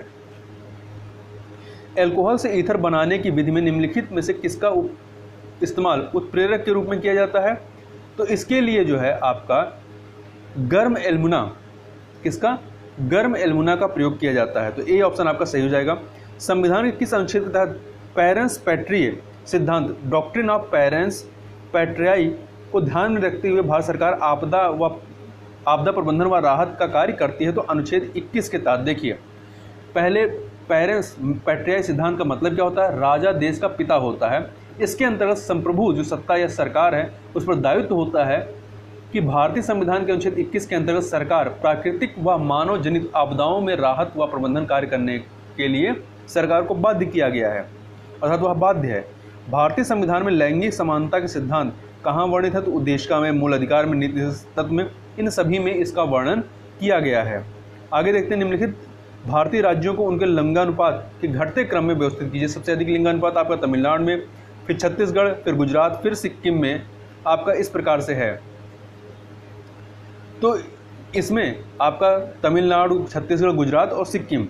अल्कोहल से ईथर बनाने की विधि में निम्नलिखित में से किसका इस्तेमाल उत्प्रेरक के रूप में किया जाता है? तो इसके लिए जो है आपका गर्म एल्युमिना, किसका? गर्म एल्युमिना का प्रयोग किया जाता है। तो ए ऑप्शन आपका सही हो जाएगा। संविधान के किस अनुच्छेद के तहत पेरेंस पैट्रिए सिद्धांत, डॉक्ट्रिन ऑफ पेरेंस पैट्रियाई को ध्यान में रखते हुए भारत सरकार आपदा प्रबंधन व राहत का कार्य करती है। तो अनुच्छेद 21 के तहत देखिए, पहले पेरेंट्स पैट्रियाई सिद्धांत का मतलब क्या होता है, राजा देश का पिता होता है। इसके अंतर्गत संप्रभु जो सत्ता या सरकार है उस पर दायित्व होता है कि भारतीय संविधान के अनुच्छेद 21 के अंतर्गत सरकार प्राकृतिक व मानव जनित आपदाओं में राहत व प्रबंधन कार्य करने के लिए सरकार को बाध्य किया गया है, अर्थात वह बाध्य है। भारतीय संविधान में लैंगिक समानता के सिद्धांत कहाँ वर्णित है, तो उद्देशिका में, मूल अधिकार में, नीति तत्व में, इन सभी में इसका वर्णन किया गया है। आगे देखते हैं, निम्नलिखित भारतीय राज्यों को उनके लिंगानुपात के घटते क्रम में व्यवस्थित कीजिए। सबसे अधिक लिंगानुपात आपका तमिलनाडु में, फिर छत्तीसगढ़, फिर गुजरात, फिर सिक्किम में आपका इस प्रकार से है। तो इसमें आपका तमिलनाडु, छत्तीसगढ़, गुजरात और सिक्किम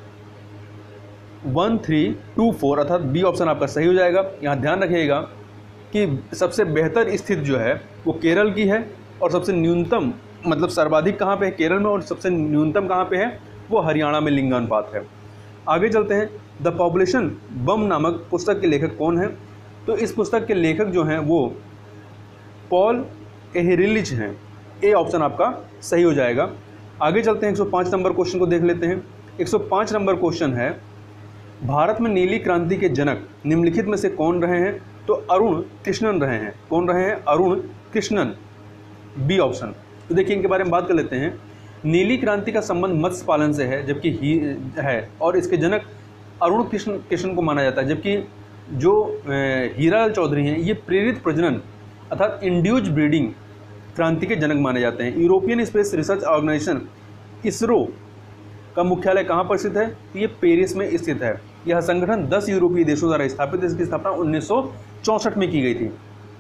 1, 3, 2, 4 अर्थात बी ऑप्शन आपका सही हो जाएगा। यहाँ ध्यान रखिएगा कि सबसे बेहतर स्थिति जो है वो केरल की है और सबसे न्यूनतम मतलब सर्वाधिक कहाँ पे है, केरल में, और सबसे न्यूनतम कहाँ पे है, वो हरियाणा में लिंगानुपात है। आगे चलते हैं, द पॉपुलेशन बम नामक पुस्तक के लेखक कौन है, तो इस पुस्तक के लेखक जो हैं वो पॉल एहरिलिच हैं। ए ऑप्शन आपका सही हो जाएगा। आगे चलते हैं, 105 नंबर क्वेश्चन को देख लेते हैं। 105 नंबर क्वेश्चन है, भारत में नीली क्रांति के जनक निम्नलिखित में से कौन रहे हैं, तो अरुण कृष्णन रहे हैं। कौन रहे हैं, अरुण कृष्णन, बी ऑप्शन। तो देखिए इनके बारे में बात कर लेते हैं। नीली क्रांति का संबंध मत्स्य पालन से है, जबकि है, और इसके जनक अरुण कृष्ण को माना जाता है, जबकि जो हीरालाल चौधरी हैं ये प्रेरित प्रजनन अर्थात इंड्यूज ब्रीडिंग क्रांति के जनक माने जाते हैं। European Space Research Organisation ISRO का मुख्यालय कहाँ पर स्थित है, तो ये पेरिस में स्थित है। यह संगठन 10 यूरोपीय देशों द्वारा स्थापित है। इसकी स्थापना 1964 में की गई थी।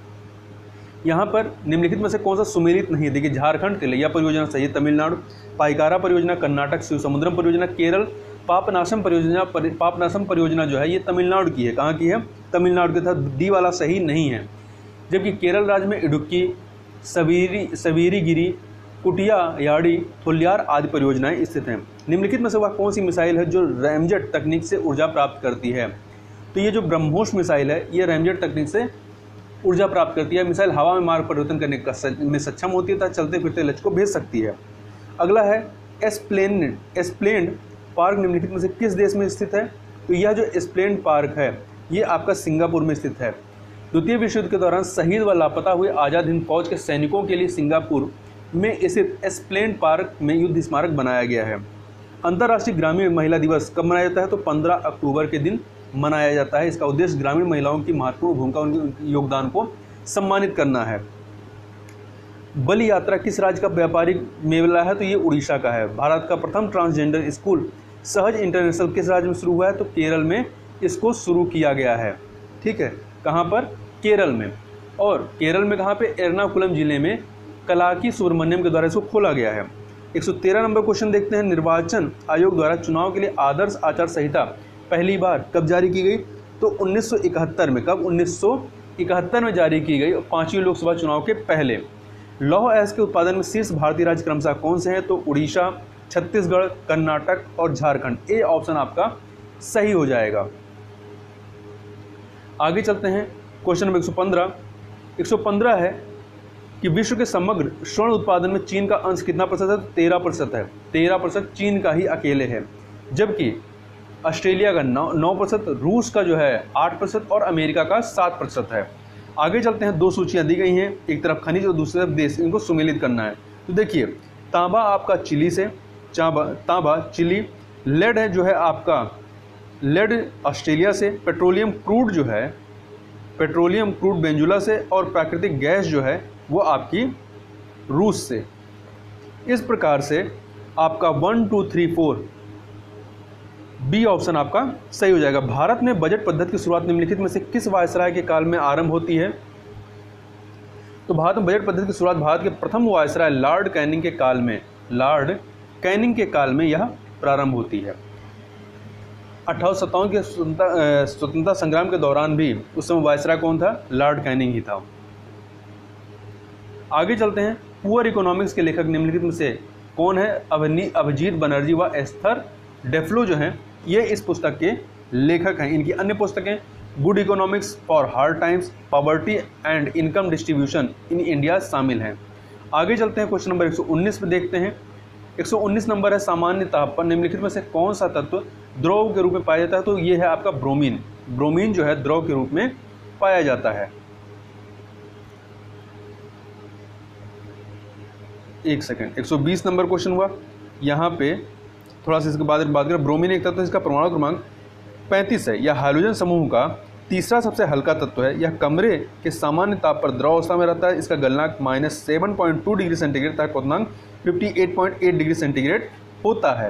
यहाँ पर निम्नलिखित में से कौन सा सुमेलित नहीं है, देखिए झारखंड तिलैया परियोजना सही है, तमिलनाडु पाइकारा परियोजना, कर्नाटक शिव समुद्रम परियोजना, केरल पापनासम परियोजना जो है ये तमिलनाडु की है। कहाँ की है, तमिलनाडु के तहत डी वाला सही नहीं है। जबकि केरल राज्य में इडुक्की, सवीरीगिरी, कुटिया याडी, थोलियार आदि परियोजनाएं स्थित हैं। निम्नलिखित में से वह कौन सी मिसाइल है जो रैमजेट तकनीक से ऊर्जा प्राप्त करती है, तो ये जो ब्रह्मोस मिसाइल है ये रैमजेट तकनीक से ऊर्जा प्राप्त करती है। मिसाइल हवा में मार्ग परिवर्तन करने में सक्षम होती है तथा चलते फिरते लक्ष्य को भेज सकती है। अगला है एस्प्लेंड पार्क निम्नलिखित में से किस देश में स्थित है, तो यह जो एस्प्लेंड पार्क है ये आपका सिंगापुर में स्थित है। द्वितीय विश्व युद्ध के दौरान शहीद व लापता हुए आज़ाद हिंद फौज के सैनिकों के लिए सिंगापुर में स्थित एस्प्लेंड पार्क में युद्ध स्मारक बनाया गया है। अंतर्राष्ट्रीय ग्रामीण महिला दिवस कब मनाया जाता है, तो 15 अक्टूबर के दिन मनाया जाता है। इसका उद्देश्य ग्रामीण महिलाओं की महत्वपूर्ण भूमिका, उनके योगदान को सम्मानित करना है। बलि यात्रा किस राज्य का व्यापारिक मेला है, तो ये उड़ीसा का है। भारत का प्रथम ट्रांसजेंडर स्कूल सहज इंटरनेशनल किस राज्य में शुरू हुआ है, तो केरल में इसको शुरू किया गया है। ठीक है, कहाँ पर, केरल में। और केरल में कहाँ पे, एर्नाकुलम जिले में कलाकी सुब्रमण्यम के द्वारा इसको खोला गया है। 113 नंबर क्वेश्चन देखते हैं, निर्वाचन आयोग द्वारा चुनाव के लिए आदर्श आचार संहिता पहली बार कब जारी की गई, तो 1971 में। कब, 1971 में जारी की गई, 5वीं लोकसभा चुनाव के पहले। लौह अयस्क के उत्पादन में शीर्ष भारतीय राज्य क्रमशः कौन से हैं, तो उड़ीसा, छत्तीसगढ़, कर्नाटक और झारखंड। ए ऑप्शन आपका सही हो जाएगा। आगे चलते हैं, क्वेश्चन नंबर 115 है कि विश्व के समग्र स्वर्ण उत्पादन में चीन का अंश कितना प्रतिशत है, 13% है। 13% चीन का ही अकेले है, जबकि ऑस्ट्रेलिया का 9%, रूस का जो है 8% और अमेरिका का 7% है। आगे चलते हैं, 2 सूचियाँ दी गई हैं, एक तरफ खनिज और दूसरी तरफ देश, इनको सुमेलित करना है। तो देखिए, तांबा आपका चिली से, तांबा चिली, लेड है जो है आपका, लेड ऑस्ट्रेलिया से, पेट्रोलियम क्रूड जो है, पेट्रोलियम क्रूड वेनेजुएला से, और प्राकृतिक गैस जो है वो आपकी रूस से। इस प्रकार से आपका 1, 2, 3, 4 बी ऑप्शन आपका सही हो जाएगा। भारत में बजट पद्धति की शुरुआत निम्नलिखित में से किस वायसराय के काल में आरंभ होती है, तो भारत में बजट पद्धति की शुरुआत भारत के प्रथम वायसराय लॉर्ड कैनिंग के काल में यह प्रारंभ होती है। 1857 के स्वतंत्रता संग्राम के दौरान भी उस समय वायसराय कौन था, लॉर्ड कैनिंग ही था। आगे चलते हैं, पुअर इकोनॉमिक्स के लेखक निम्नलिखित में से कौन है, अभिजीत बनर्जी व एस्थर डेफ्लो जो हैं ये इस पुस्तक के लेखक हैं। इनकी अन्य पुस्तकें good economics for hard times, poverty and income distribution in India शामिल हैं। आगे चलते हैं, क्वेश्चन नंबर 119 पे देखते हैं। 119 नंबर है, सामान्य ताप पर निम्नलिखित में से कौन सा तत्व द्रव के रूप में पाया जाता है? तो ये है आपका ब्रोमीन। ब्रोमीन जो है द्रव के रूप में पाया जाता है। एक सेकेंड, 120 नंबर क्वेश्चन हुआ। यहाँ पे थोड़ा सा इसके बाद बात करें। ब्रोमीन एक तत्व है, इसका परमाणु क्रमांक 35 है। यह हाइड्रोजन समूह का तीसरा सबसे हल्का तत्व है। यह कमरे के सामान्य ताप पर द्रव अवस्था में रहता है। इसका गलनांक -7.2 डिग्री सेंटीग्रेड तथा क्वथनांक 58.8 डिग्री सेंटीग्रेड होता है।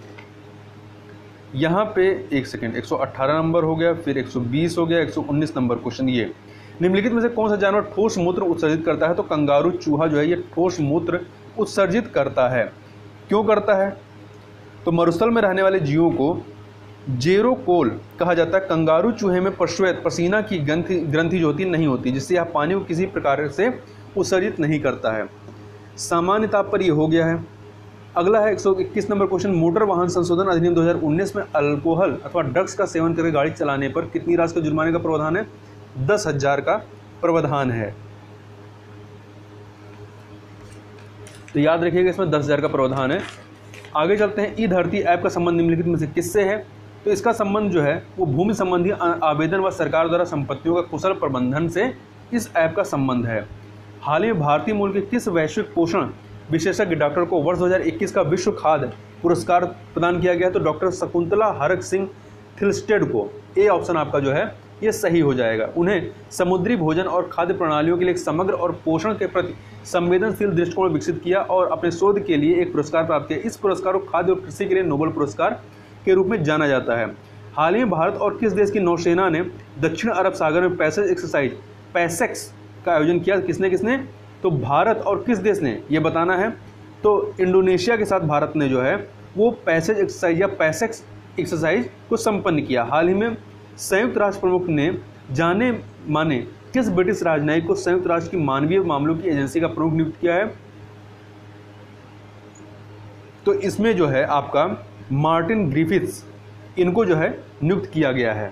यहाँ पे एक सेकेंड, 118 नंबर हो गया, फिर 120 हो गया, 119 नंबर क्वेश्चन। ये निम्नलिखित में से कौन सा जानवर ठोस मूत्र उत्सर्जित करता है? तो कंगारू चूहा जो है ये ठोस मूत्र उत्सर्जित करता है। क्यों करता है? तो मरुस्थल में रहने वाले जीवों को जेरोकोल कहा जाता है। कंगारू चूहे में पश्वेत पसीना की ग्रंथि जो होती नहीं होती, जिससे यह पानी को किसी प्रकार से उत्सर्जित नहीं करता है। सामान्य ताप पर यह हो गया है। अगला है 121 नंबर क्वेश्चन। मोटर वाहन संशोधन अधिनियम 2019 में अल्कोहल अथवा ड्रग्स का सेवन करके गाड़ी चलाने पर कितनी राशि का जुर्माने का प्रावधान है? 10,000 का प्रावधान है। तो याद रखिएगा, इसमें 10,000 का प्रावधान है। आगे चलते हैं। ई धरती ऐप का संबंध निम्नलिखित में से किससे है? तो इसका संबंध जो है वो भूमि संबंधी आवेदन व सरकार द्वारा संपत्तियों का कुशल प्रबंधन से इस ऐप का संबंध है। हाल ही में भारतीय मूल के किस वैश्विक पोषण विशेषज्ञ डॉक्टर को वर्ष 2021 का विश्व खाद्य पुरस्कार प्रदान किया गया? तो डॉक्टर शकुंतला हरक सिंह थिलस्टेड को। ए ऑप्शन आपका जो है ये सही हो जाएगा। उन्हें समुद्री भोजन और खाद्य प्रणालियों के लिए एक समग्र और पोषण के प्रति संवेदनशील दृष्टिकोण विकसित किया और अपने शोध के लिए एक पुरस्कार प्राप्त किया। इस पुरस्कार को खाद्य और कृषि के लिए नोबेल पुरस्कार के रूप में जाना जाता है। हाल ही में भारत और किस देश की नौसेना ने दक्षिण अरब सागर में पैसेज एक्सरसाइज पैसेक्स का आयोजन किया? किसने? तो भारत और किस देश ने ये बताना है। तो इंडोनेशिया के साथ भारत ने जो है वो पैसेज एक्सरसाइज या पैसेक्स एक्सरसाइज को संपन्न किया। हाल ही में संयुक्त राष्ट्र प्रमुख ने जाने माने किस ब्रिटिश राजनयिक को संयुक्त राष्ट्र की मानवीय मामलों की एजेंसी का प्रमुख नियुक्त किया है? तो इसमें जो है आपका मार्टिन ग्रिफिथ्स, इनको जो है नियुक्त किया गया है।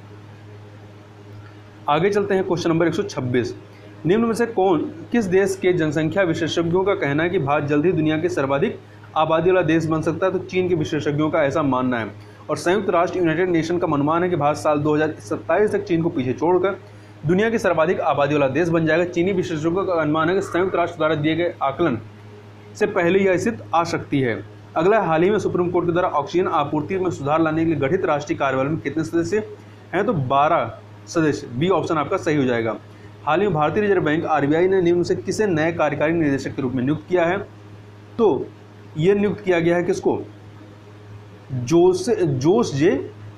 आगे चलते हैं, क्वेश्चन नंबर 126। निम्न में से किस देश के जनसंख्या विशेषज्ञों का कहना है कि भारत जल्द ही दुनिया के सर्वाधिक आबादी वाला देश बन सकता है? तो चीन के विशेषज्ञों का ऐसा मानना है। और संयुक्त राष्ट्र यूनाइटेड नेशन का अनुमान है कि भारत साल 2027 तक चीन को पीछे छोड़कर दुनिया की सर्वाधिक आबादी वाला देश बन जाएगा। चीनी विशेषज्ञों का अनुमान है कि संयुक्त राष्ट्र द्वारा दिए गए आकलन से पहले यह स्थिति आ सकती है। अगला, हाल ही में सुप्रीम कोर्ट के द्वारा ऑक्सीजन आपूर्ति में सुधार लाने के लिए गठित राष्ट्रीय कार्यबल में कितने सदस्य हैं? तो 12 सदस्य। बी ऑप्शन आपका सही हो जाएगा। हाल ही में भारतीय रिजर्व बैंक आरबीआई ने निम्न से किसे नए कार्यकारी निदेशक के रूप में नियुक्त किया है? तो ये नियुक्त किया गया है किसको? जोश जे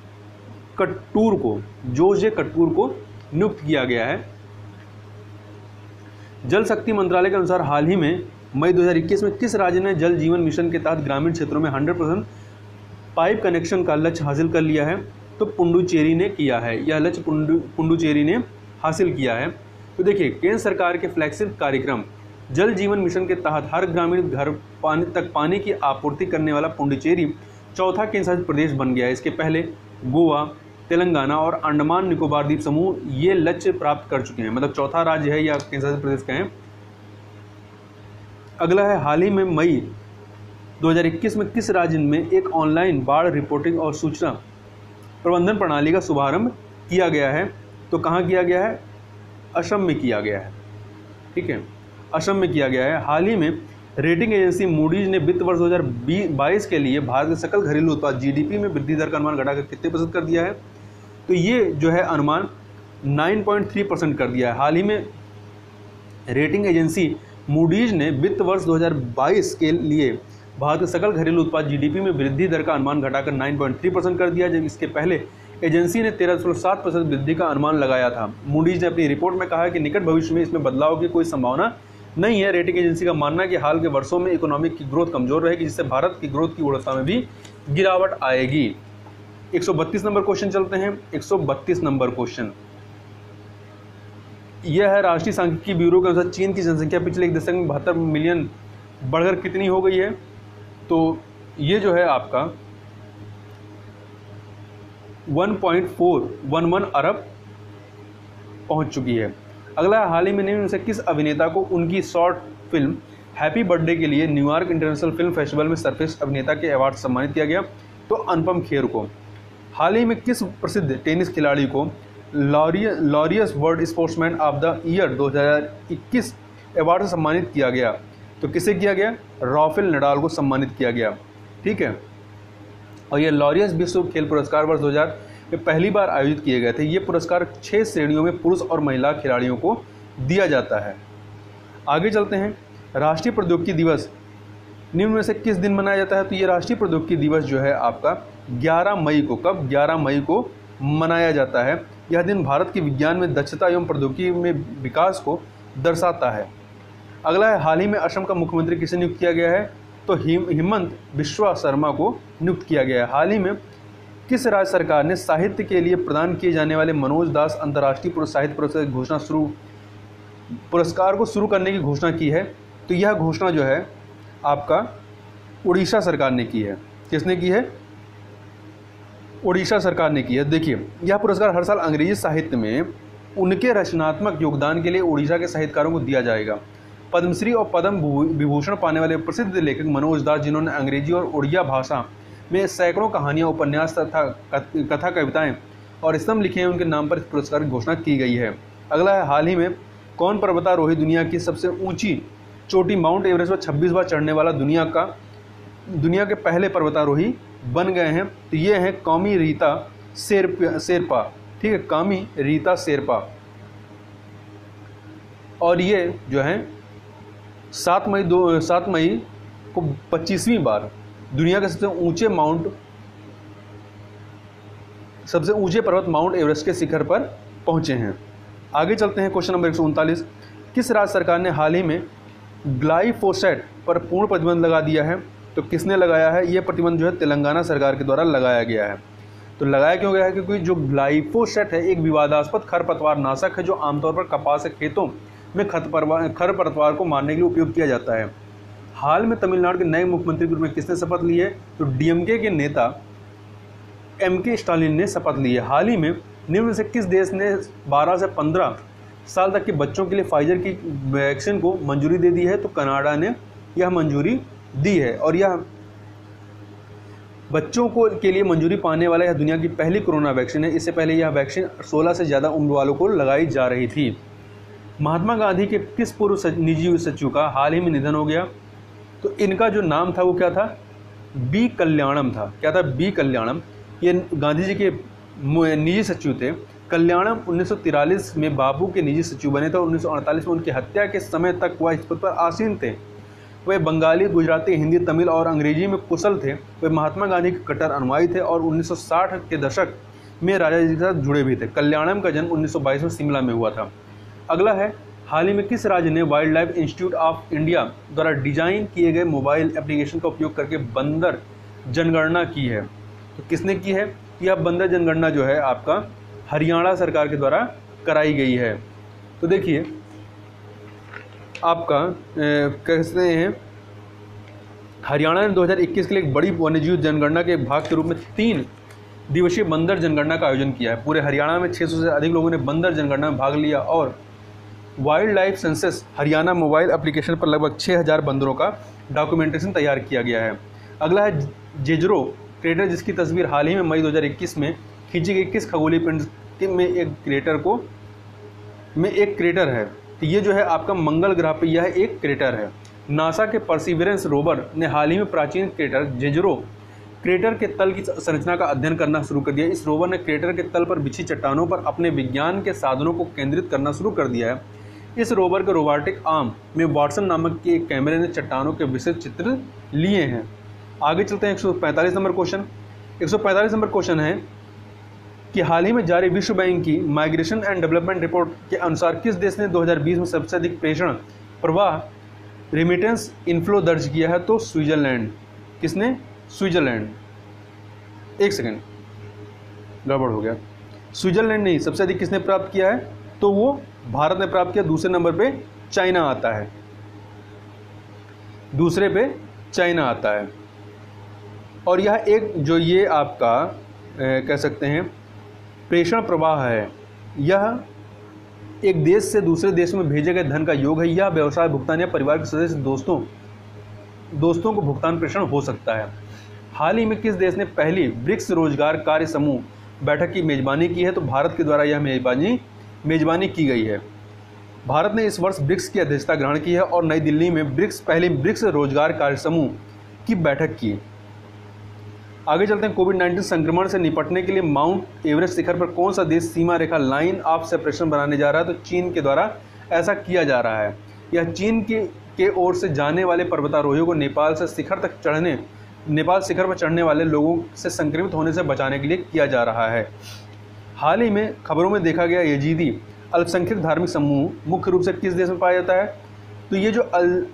कटूर को नियुक्त किया गया है। जल शक्ति मंत्रालय के अनुसार हाल ही में मई 2021 में किस राज्य ने जल जीवन मिशन के तहत ग्रामीण क्षेत्रों में 100% पाइप कनेक्शन का लक्ष्य हासिल कर लिया है? तो पुडुचेरी ने किया है। यह लक्ष्य पुडुचेरी ने हासिल किया है। तो देखिए, केंद्र सरकार के फ्लैगशिप कार्यक्रम जल जीवन मिशन के तहत हर ग्रामीण घर तक पानी की आपूर्ति करने वाला पुडुचेरी चौथा केंद्रशासित प्रदेश बन गया है। इसके पहले गोवा, तेलंगाना और अंडमान निकोबार द्वीप समूह ये लक्ष्य प्राप्त कर चुके हैं, मतलब चौथा राज्य है या केंद्रशासित प्रदेश का है। अगला है, हाल ही में मई 2021 में किस राज्य में एक ऑनलाइन बाढ़ रिपोर्टिंग और सूचना प्रबंधन प्रणाली का शुभारंभ किया गया है? तो कहाँ किया गया है? असम में किया गया है। ठीक है, असम में किया गया है। हाल ही में रेटिंग एजेंसी मूडीज ने वित्त वर्ष 2022 के लिए भारत के सकल घरेलू उत्पाद जीडीपी में वृद्धि दर का अनुमान घटाकर कितने % कर दिया है? तो ये जो है अनुमान 9.3% कर दिया है। हाल ही में रेटिंग एजेंसी मूडीज ने वित्त वर्ष 2022 के लिए भारत के सकल घरेलू उत्पाद जीडीपी में वृद्धि दर का अनुमान घटाकर 9.3% कर दिया, जब इसके पहले एजेंसी ने 13.7% वृद्धि का अनुमान लगाया था। मूडीज ने अपनी रिपोर्ट में कहा है कि निकट भविष्य में इसमें बदलाव की कोई संभावना नहीं है। रेटिंग एजेंसी का मानना है कि हाल के वर्षों में इकोनॉमिक की ग्रोथ कमजोर रहेगी, जिससे भारत की ग्रोथ की गुणवत्ता में भी गिरावट आएगी। 132 नंबर क्वेश्चन चलते हैं। 132 नंबर क्वेश्चन यह है, राष्ट्रीय सांख्यिकी ब्यूरो के अनुसार चीन की जनसंख्या पिछले एक दशक में 72 मिलियन बढ़कर कितनी हो गई है? तो ये जो है आपका 1.411 अरब पहुंच चुकी है। अगला, हाल ही में निम्न में से किस अभिनेता को उनकी शॉर्ट फिल्म हैप्पी बर्थडे के लिए न्यूयॉर्क इंटरनेशनल फिल्म फेस्टिवल में सर्वश्रेष्ठ अभिनेता के अवार्ड से सम्मानित किया गया? तो अनुपम खेर को। हाल ही में किस प्रसिद्ध टेनिस खिलाड़ी को Laureus World Sportsman of the Year 2021 award से सम्मानित किया गया? तो किसे किया गया? राफेल नडाल को सम्मानित किया गया। ठीक है, और ये लॉरियस विश्व खेल पुरस्कार वर्ष 2000 में पहली बार आयोजित किए गए थे। ये पुरस्कार 6 श्रेणियों में पुरुष और महिला खिलाड़ियों को दिया जाता है। आगे चलते हैं, राष्ट्रीय प्रौद्योगिकी दिवस निम्न में से किस दिन मनाया जाता है? तो ये राष्ट्रीय प्रौद्योगिकी दिवस जो है आपका 11 मई को, कब? 11 मई को मनाया जाता है। यह दिन भारत के विज्ञान में दक्षता एवं प्रौद्योगिकी में विकास को दर्शाता है। अगला है, हाल ही में असम का मुख्यमंत्री किसे नियुक्त किया गया है? तो हिमंत बिश्वा शर्मा को नियुक्त किया गया है। हाल ही में किस राज्य सरकार ने साहित्य के लिए प्रदान किए जाने वाले मनोज दास अंतर्राष्ट्रीय साहित्य पुरस्कार को शुरू करने की घोषणा की है? तो यह घोषणा जो है आपका उड़ीसा सरकार ने की है। किसने की है? उड़ीसा सरकार ने की है। देखिए, यह पुरस्कार हर साल अंग्रेजी साहित्य में उनके रचनात्मक योगदान के लिए उड़ीसा के साहित्यकारों को दिया जाएगा। पद्मश्री और पद्म विभूषण पाने वाले प्रसिद्ध लेखक मनोज दास, जिन्होंने अंग्रेजी और उड़िया भाषा में सैकड़ों कहानियाँ, उपन्यास तथा कथा कविताएं और स्तंभ लिखे हैं, उनके नाम पर इस पुरस्कार की घोषणा की गई है। अगला है, हाल ही में कौन पर्वतारोही दुनिया की सबसे ऊंची चोटी माउंट एवरेस्ट पर 26 बार चढ़ने वाला दुनिया के पहले पर्वतारोही बन गए हैं? तो ये हैं कौमी रीता शेरपा। ठीक है, कौमी रीता शेरपा। और ये जो है 7 मई को 25वीं बार दुनिया के सबसे ऊंचे पर्वत माउंट एवरेस्ट के शिखर पर पहुंचे हैं। आगे चलते हैं, क्वेश्चन नंबर 139, किस राज्य सरकार ने हाल ही में ग्लाइफोसेट पर पूर्ण प्रतिबंध लगा दिया है? तो किसने लगाया है? यह प्रतिबंध जो है तेलंगाना सरकार के द्वारा लगाया गया है। तो लगाया क्यों गया है? क्योंकि जो ग्लाइफोसेट है एक विवादास्पद खरपतवार नाशक है, जो आमतौर पर कपास के खेतों में खरपतवार को मारने के लिए उपयोग किया जाता है। हाल में तमिलनाडु के नए मुख्यमंत्री के रूप में किसने शपथ ली है? तो डीएमके के नेता एमके स्टालिन ने शपथ ली है। हाल ही में निम्न से किस देश ने 12 से 15 साल तक के बच्चों के लिए फाइजर की वैक्सीन को मंजूरी दे दी है? तो कनाडा ने यह मंजूरी दी है, और यह बच्चों के लिए मंजूरी पाने वाला यह दुनिया की पहली कोरोना वैक्सीन है। इससे पहले यह वैक्सीन 16 से ज़्यादा उम्र वालों को लगाई जा रही थी। महात्मा गांधी के किस पूर्व निजी सचिव का हाल ही में निधन हो गया? तो इनका जो नाम था वो क्या था? बी कल्याणम था। क्या था? बी कल्याणम। ये गांधी जी के निजी सचिव थे। कल्याणम 1943 में बाबू के निजी सचिव बने थे। 1948 में उनकी हत्या के समय तक वह इस पद पर आसीन थे। वे बंगाली, गुजराती, हिंदी, तमिल और अंग्रेजी में कुशल थे। वे महात्मा गांधी के कट्टर अनुयायी थे और 1960 के दशक में राजा जी के साथ जुड़े भी थे। कल्याणम का जन्म 1922 में शिमला में हुआ था। अगला है, हाल ही में किस राज्य ने wildlife Institute of India द्वारा डिजाइन किए गए मोबाइल एप्लीकेशन का उपयोग करके बंदर जनगणना की है? तो किसने की है? यह बंदर जनगणना जो है आपका हरियाणा सरकार के द्वारा कराई गई है। तो देखिए आपका कहते हैं हरियाणा ने 2021 के लिए एक बड़ी वन्यजीव जनगणना के भाग के रूप में 3 दिवसीय बंदर जनगणना का आयोजन किया है। पूरे हरियाणा में 600 से अधिक लोगों ने बंदर जनगणना में भाग लिया और wild life census Haryana mobile application पर लगभग 6000 बंदरों का डॉक्यूमेंटेशन तैयार किया गया है। अगला है जेजरो क्रेटर, जिसकी तस्वीर हाल ही में मई 2021 में खींची गई किस खगोलीय पिंड में एक क्रेटर है? तो ये जो है आपका मंगल ग्रह पे यह एक क्रेटर है। नासा के परसिवरेंस रोवर ने हाल ही में प्राचीन क्रेटर जेजरो क्रेटर के तल की संरचना का अध्ययन करना शुरू कर दिया। इस रोवर ने क्रेटर के तल पर बिछी चट्टानों पर अपने विज्ञान के साधनों को केंद्रित करना शुरू कर दिया है। इस रोवर के रोबोटिक आर्म में वाटसन नामक के एक कैमरे ने चट्टानों के विशेष चित्र लिए हैं। आगे चलते हैं 145 नंबर क्वेश्चन। 145 नंबर क्वेश्चन है कि हाल ही में जारी विश्व बैंक की माइग्रेशन एंड डेवलपमेंट रिपोर्ट के अनुसार किस देश ने 2020 में सबसे अधिक प्रेषण प्रवाह रेमिटेंस इनफ्लो दर्ज किया है? तो स्विट्जरलैंड। किसने? स्विट्जरलैंड। एक सेकेंड, गड़बड़ हो गया। स्विट्जरलैंड नहीं, सबसे अधिक किसने प्राप्त किया है? तो वो भारत ने प्राप्त किया। दूसरे नंबर पे चाइना आता है। दूसरे पे चाइना आता है। और यह एक जो ये आपका कह सकते हैं प्रेषण प्रवाह है, यह एक देश से दूसरे देश में भेजे गए धन का योग है। यह व्यवसाय, भुगतान या परिवार के सदस्य दोस्तों को भुगतान प्रेषण हो सकता है। हाल ही में किस देश ने पहली ब्रिक्स रोजगार कार्य समूह बैठक की मेजबानी की है? तो भारत के द्वारा यह मेजबानी की गई है। भारत ने इस वर्ष ब्रिक्स की अध्यक्षता ग्रहण की है और नई दिल्ली में पहली ब्रिक्स रोजगार कार्य समूह की बैठक की। आगे चलते हैं। कोविड-19 संक्रमण से निपटने के लिए माउंट एवरेस्ट शिखर पर कौन सा देश सीमा रेखा लाइन ऑफ सेपरेशन बनाने जा रहा है? तो चीन के द्वारा ऐसा किया जा रहा है। यह चीन के ओर से जाने वाले पर्वतारोहियों को नेपाल शिखर पर चढ़ने वाले लोगों से संक्रमित होने से बचाने के लिए किया जा रहा है। हाल ही में खबरों में देखा गया यजीदी अल्पसंख्यक धार्मिक समूह मुख्य रूप से किस देश में पाया जाता है? तो ये जो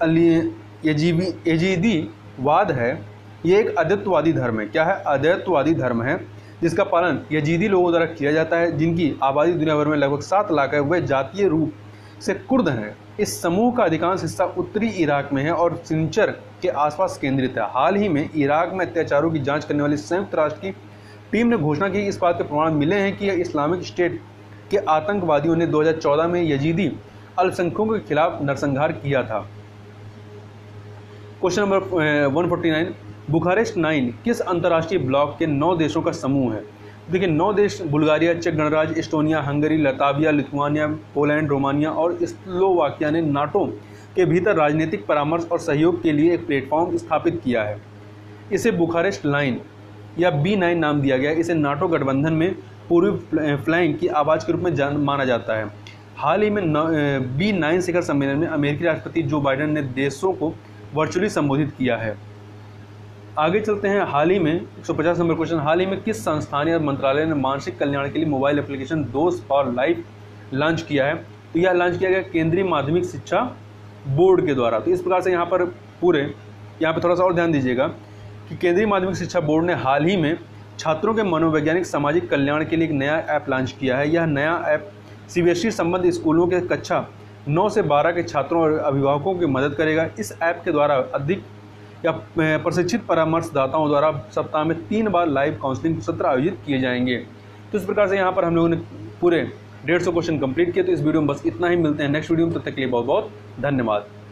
यजीदीवाद है, ये एक अद्वैतवादी धर्म है। क्या है? अद्वैतवादी धर्म है, जिसका पालन यजीदी लोगों द्वारा किया जाता है, जिनकी आबादी दुनिया भर में लगभग 7 लाख है। वे जातीय रूप से कुर्द हैं। इस समूह का अधिकांश हिस्सा उत्तरी इराक में है और सिंचर के आसपास केंद्रित है। हाल ही में इराक में अत्याचारों की जांच करने वाली संयुक्त राष्ट्र की टीम ने घोषणा की, इस बात के प्रमाण मिले हैं कि इस्लामिक स्टेट के आतंकवादियों ने 2014 में यजीदी अल्पसंख्यकों के खिलाफ नरसंहार किया था। क्वेश्चन नंबर 149, बुखारेस्ट 9 किस अंतर्राष्ट्रीय ब्लॉक के 9 देशों का समूह है? देखिए 9 देश बुल्गारिया, चेक गणराज्य, Estonia, Hungary, Latvia, Lithuania, Poland, Romania और स्लोवाकिया ने नाटो के भीतर राजनीतिक परामर्श और सहयोग के लिए एक प्लेटफॉर्म स्थापित किया है। इसे बुखारेस्ट लाइन या B9 नाम दिया गया। इसे नाटो गठबंधन में पूर्वी फ्लैंक की आवाज़ के रूप में माना जाता है। हाल ही में B9 शिखर सम्मेलन में अमेरिकी राष्ट्रपति जो बाइडेन ने देशों को वर्चुअली संबोधित किया है। आगे चलते हैं। हाल ही में 150 नंबर क्वेश्चन, हाल ही में किस संस्थान या मंत्रालय ने मानसिक कल्याण के लिए mobile application Dost for life launch किया है? तो यह लॉन्च किया गया केंद्रीय माध्यमिक शिक्षा बोर्ड के द्वारा। तो इस प्रकार से यहाँ पर थोड़ा सा और ध्यान दीजिएगा कि केंद्रीय माध्यमिक शिक्षा बोर्ड ने हाल ही में छात्रों के मनोवैज्ञानिक सामाजिक कल्याण के लिए एक नया ऐप लॉन्च किया है। यह नया ऐप CBSE संबद्ध स्कूलों के कक्षा 9 से 12 के छात्रों और अभिभावकों की मदद करेगा। इस ऐप के द्वारा अधिक या प्रशिक्षित परामर्शदाताओं द्वारा सप्ताह में 3 बार लाइव काउंसलिंग सत्र आयोजित किए जाएंगे। तो इस प्रकार से यहाँ पर हम लोगों ने पूरे 150 क्वेश्चन कंप्लीट किए। तो इस वीडियो में बस इतना ही। मिलते हैं नेक्स्ट वीडियो में, तब तक के लिए बहुत बहुत धन्यवाद।